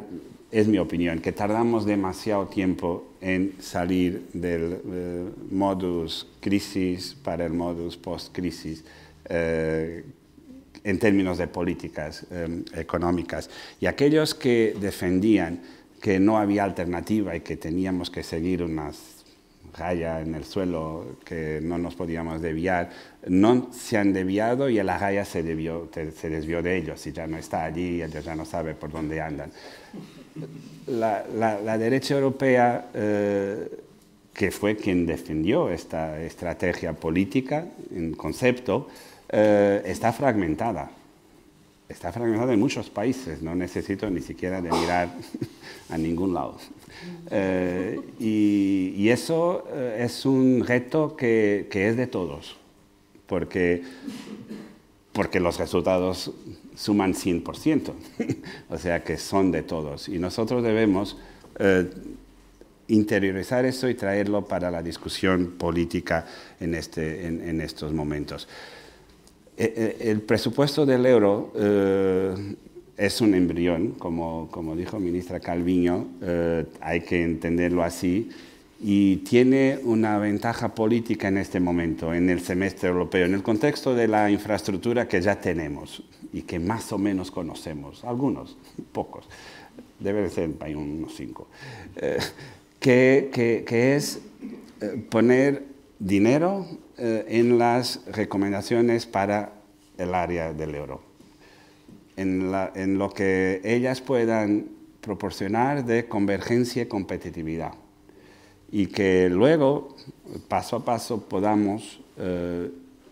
es mi opinión, que tardamos demasiado tiempo en salir del eh, modus crisis para el modus post-crisis eh, en términos de políticas eh, económicas. Y aquellos que defendían que no había alternativa y que teníamos que seguir una raya en el suelo, que no nos podíamos desviar, no se han desviado y la raya se, debió, se desvió de ellos y ya no está allí, ellos ya no saben por dónde andan. La, la, la derecha europea, eh, que fue quien defendió esta estrategia política en concepto, eh, está fragmentada. Está fragmentada en muchos países, no necesito ni siquiera de mirar a ningún lado. Eh, y, y eso eh, es un reto que, que es de todos, porque, porque los resultados suman cien por ciento, o sea que son de todos. Y nosotros debemos eh, interiorizar eso y traerlo para la discusión política en, este, en, en estos momentos. El presupuesto del euro eh, es un embrión, como, como dijo ministra Calviño, eh, hay que entenderlo así, y tiene una ventaja política en este momento, en el semestre europeo, en el contexto de la infraestructura que ya tenemos y que más o menos conocemos, algunos, pocos, debe ser hay unos cinco, eh, que, que, que es eh, poner dinero eh, en las recomendaciones para el área del euro, en, la, en lo que ellas puedan proporcionar de convergencia y competitividad, y que luego, paso a paso, podamos, eh,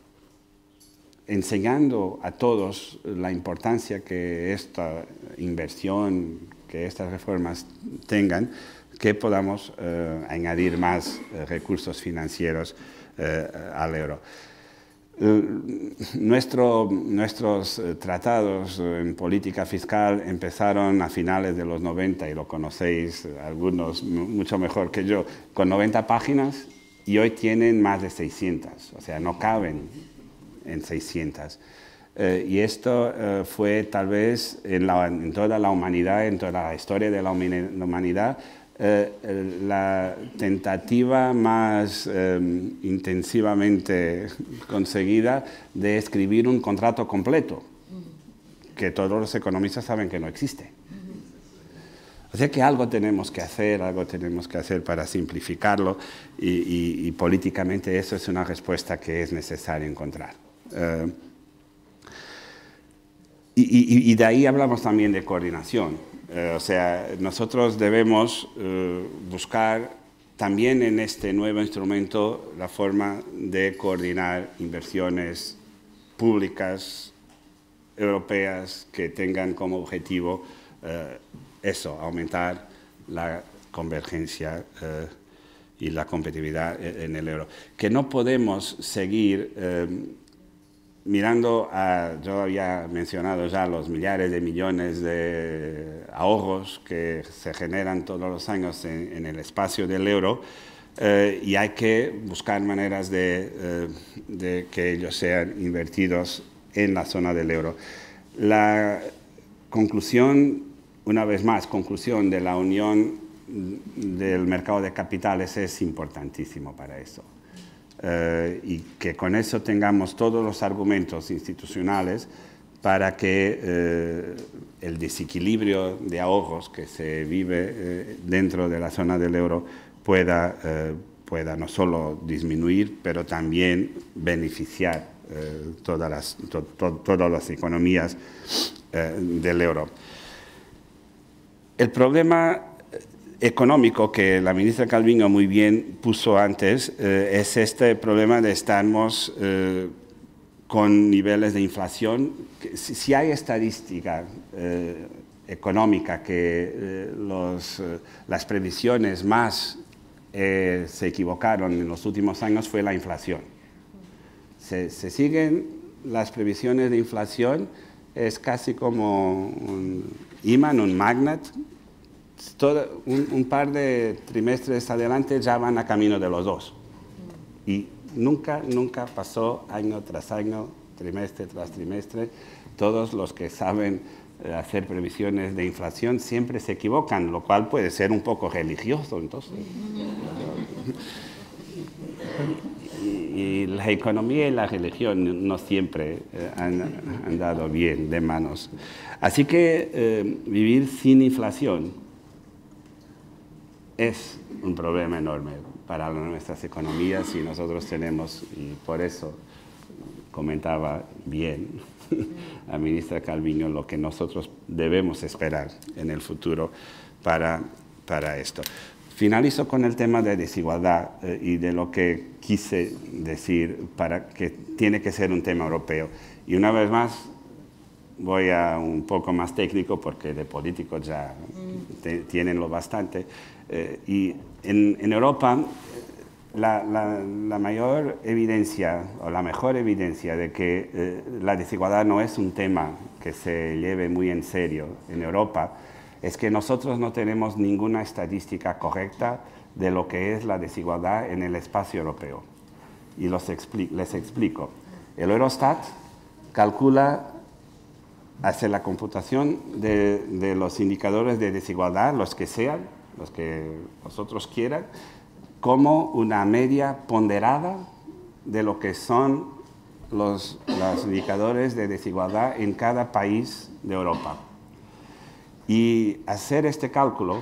enseñando a todos la importancia que esta inversión, que estas reformas tengan, que podamos eh, añadir más eh, recursos financieros eh, al euro. Nuestro, nuestros tratados en política fiscal empezaron a finales de los noventa, y lo conocéis algunos mucho mejor que yo, con noventa páginas, y hoy tienen más de seiscientas, o sea, no caben en seiscientas. Eh, y esto eh, fue tal vez en, la, en toda la humanidad, en toda la historia de la humanidad, Eh, la tentativa más eh, intensivamente conseguida de escribir un contrato completo, que todos los economistas saben que no existe. O sea que algo tenemos que hacer, algo tenemos que hacer para simplificarlo, y, y, y políticamente eso es una respuesta que es necesario encontrar. Eh, y, y, y de ahí hablamos también de coordinación. Eh, o sea, nosotros debemos eh, buscar también en este nuevo instrumento la forma de coordinar inversiones públicas europeas que tengan como objetivo eh, eso, aumentar la convergencia eh, y la competitividad en el euro. Que no podemos seguir eh, mirando a, yo había mencionado ya los millares de millones de ahorros que se generan todos los años en, en el espacio del euro, eh, y hay que buscar maneras de, eh, de que ellos sean invertidos en la zona del euro. La conclusión, una vez más, conclusión de la unión del mercado de capitales es importantísimo para eso. Uh, y que con eso tengamos todos los argumentos institucionales para que uh, el desequilibrio de ahorros que se vive uh, dentro de la zona del euro pueda, uh, pueda no solo disminuir, pero también beneficiar uh, todas, las, to, to, todas las economías uh, del euro. El problema económico que la ministra Calviño muy bien puso antes eh, es este problema de estarmos eh, con niveles de inflación. Si, si hay estadística eh, económica que eh, los, eh, las previsiones más eh, se equivocaron en los últimos años fue la inflación. Se, se siguen las previsiones de inflación, es casi como un imán, un magnet. Todo, un, un par de trimestres adelante ya van a camino de los dos. Y nunca, nunca pasó año tras año, trimestre tras trimestre. Todos los que saben eh, hacer previsiones de inflación siempre se equivocan, lo cual puede ser un poco religioso, entonces. Y, y la economía y la religión no siempre eh, han, han dado bien de manos. Así que eh, vivir sin inflación es un problema enorme para nuestras economías y nosotros tenemos, y por eso comentaba bien la ministra Calviño, lo que nosotros debemos esperar en el futuro para, para esto. Finalizo con el tema de desigualdad eh, y de lo que quise decir para que tiene que ser un tema europeo. Y una vez más voy a un poco más técnico porque de político ya te, tienen lo bastante. Eh, y en, en Europa la, la, la mayor evidencia o la mejor evidencia de que eh, la desigualdad no es un tema que se lleve muy en serio en Europa es que nosotros no tenemos ninguna estadística correcta de lo que es la desigualdad en el espacio europeo. Y los expli- les explico. El Eurostat calcula, hace la computación de, de los indicadores de desigualdad, los que sean, los que vosotros quieran, como una media ponderada de lo que son los, los indicadores de desigualdad en cada país de Europa. Y hacer este cálculo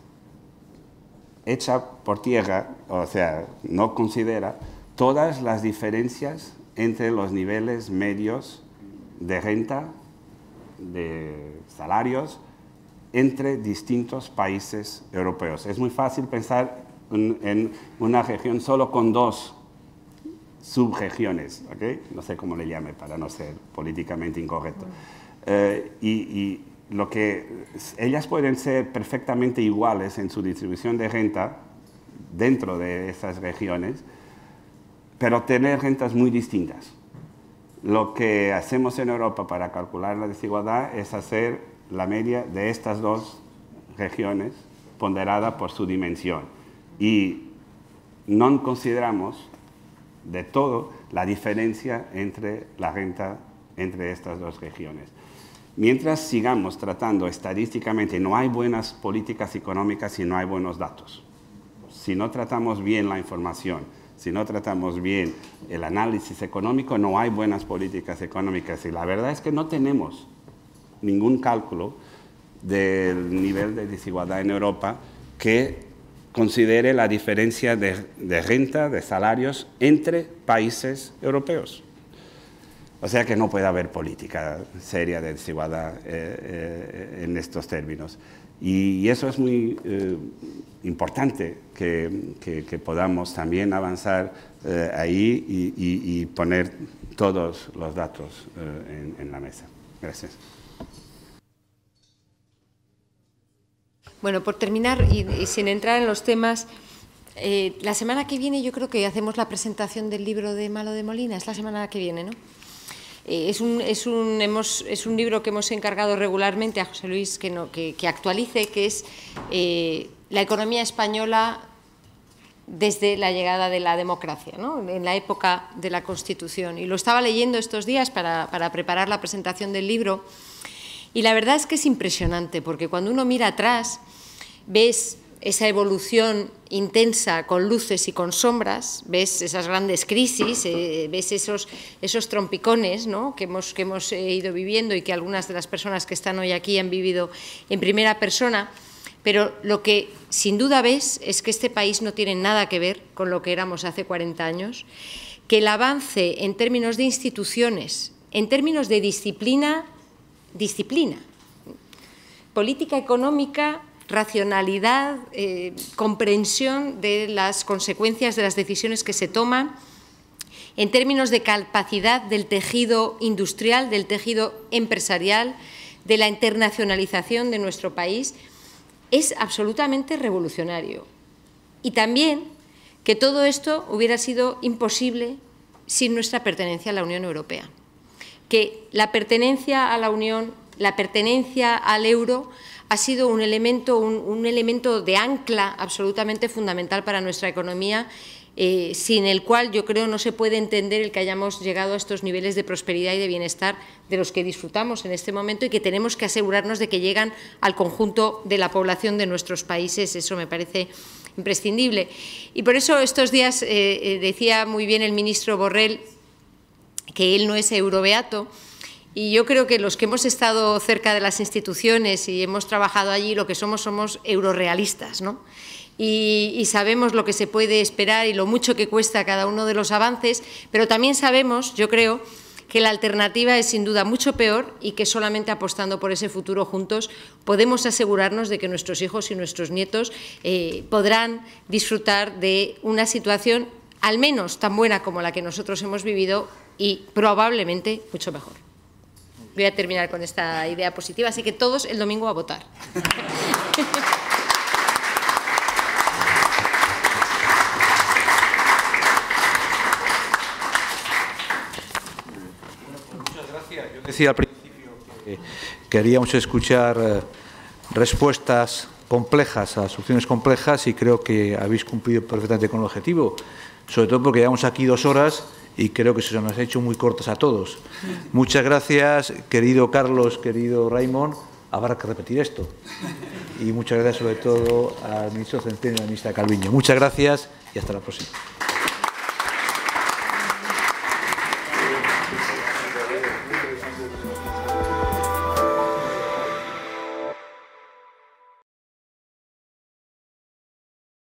echa por tierra, o sea, no considera todas las diferencias entre los niveles medios de renta, de salarios, entre distintos países europeos. Es muy fácil pensar en, en una región solo con dos subregiones, ¿okay? No sé cómo le llame para no ser políticamente incorrecto. Eh, y, y lo que ellas pueden ser perfectamente iguales en su distribución de renta dentro de esas regiones, pero tener rentas muy distintas. Lo que hacemos en Europa para calcular la desigualdad es hacer la media de estas dos regiones ponderada por su dimensión y no consideramos de todo la diferencia entre la renta entre estas dos regiones. Mientras sigamos tratando estadísticamente, no hay buenas políticas económicas si no hay buenos datos. Si no tratamos bien la información, si no tratamos bien el análisis económico, no hay buenas políticas económicas. Y la verdad es que no tenemos ningún cálculo del nivel de desigualdad en Europa que considere la diferencia de, de renta, de salarios entre países europeos. O sea que no puede haber política seria de desigualdad eh, eh, en estos términos. Y, y eso es muy eh, importante que, que, que podamos también avanzar eh, ahí y, y, y poner todos los datos eh, en, en la mesa. Gracias. Bueno, por terminar, y, y sin entrar en los temas, eh, la semana que viene yo creo que hacemos la presentación del libro de Malo de Molina, es la semana que viene, ¿no? Eh, es, un, es, un, hemos, es un libro que hemos encargado regularmente a José Luis que, no, que, que actualice, que es eh, la economía española desde la llegada de la democracia, ¿no? En la época de la Constitución. Y lo estaba leyendo estos días para, para preparar la presentación del libro y la verdad es que es impresionante porque cuando uno mira atrás ves esa evolución intensa con luces y con sombras, ves esas grandes crisis, eh, ves esos, esos trompicones, ¿no? que, hemos, que hemos eh, ido viviendo y que algunas de las personas que están hoy aquí han vivido en primera persona, pero lo que sin duda ves es que este país no tiene nada que ver con lo que éramos hace cuarenta años, que el avance en términos de instituciones, en términos de disciplina, disciplina, política económica, racionalidad, eh, comprensión de las consecuencias de las decisiones que se toman, en términos de capacidad del tejido industrial, del tejido empresarial, de la internacionalización de nuestro país, es absolutamente revolucionario. Y también que todo esto hubiera sido imposible sin nuestra pertenencia a la Unión Europea. Que la pertenencia a la Unión, la pertenencia al euro, ha sido un elemento, un, un elemento de ancla absolutamente fundamental para nuestra economía eh, sin el cual yo creo no se puede entender el que hayamos llegado a estos niveles de prosperidad y de bienestar de los que disfrutamos en este momento y que tenemos que asegurarnos de que llegan al conjunto de la población de nuestros países. Eso me parece imprescindible. Y por eso estos días eh, decía muy bien el ministro Borrell que él no es eurobeato, y yo creo que los que hemos estado cerca de las instituciones y hemos trabajado allí, lo que somos somos eurorealistas, ¿no? Y, y sabemos lo que se puede esperar y lo mucho que cuesta cada uno de los avances, pero también sabemos, yo creo, que la alternativa es sin duda mucho peor y que solamente apostando por ese futuro juntos podemos asegurarnos de que nuestros hijos y nuestros nietos eh, podrán disfrutar de una situación al menos tan buena como la que nosotros hemos vivido y probablemente mucho mejor. Voy a terminar con esta idea positiva, así que todos el domingo a votar. Muchas gracias. Yo decía al principio que queríamos escuchar eh, respuestas complejas a soluciones complejas y creo que habéis cumplido perfectamente con el objetivo, sobre todo porque llevamos aquí dos horas y creo que se nos ha hecho muy cortas a todos. Muchas gracias, querido Carlos, querido Raimon. Habrá que repetir esto. Y muchas gracias sobre todo al ministro Centeno y a la ministra Calviño. Muchas gracias y hasta la próxima.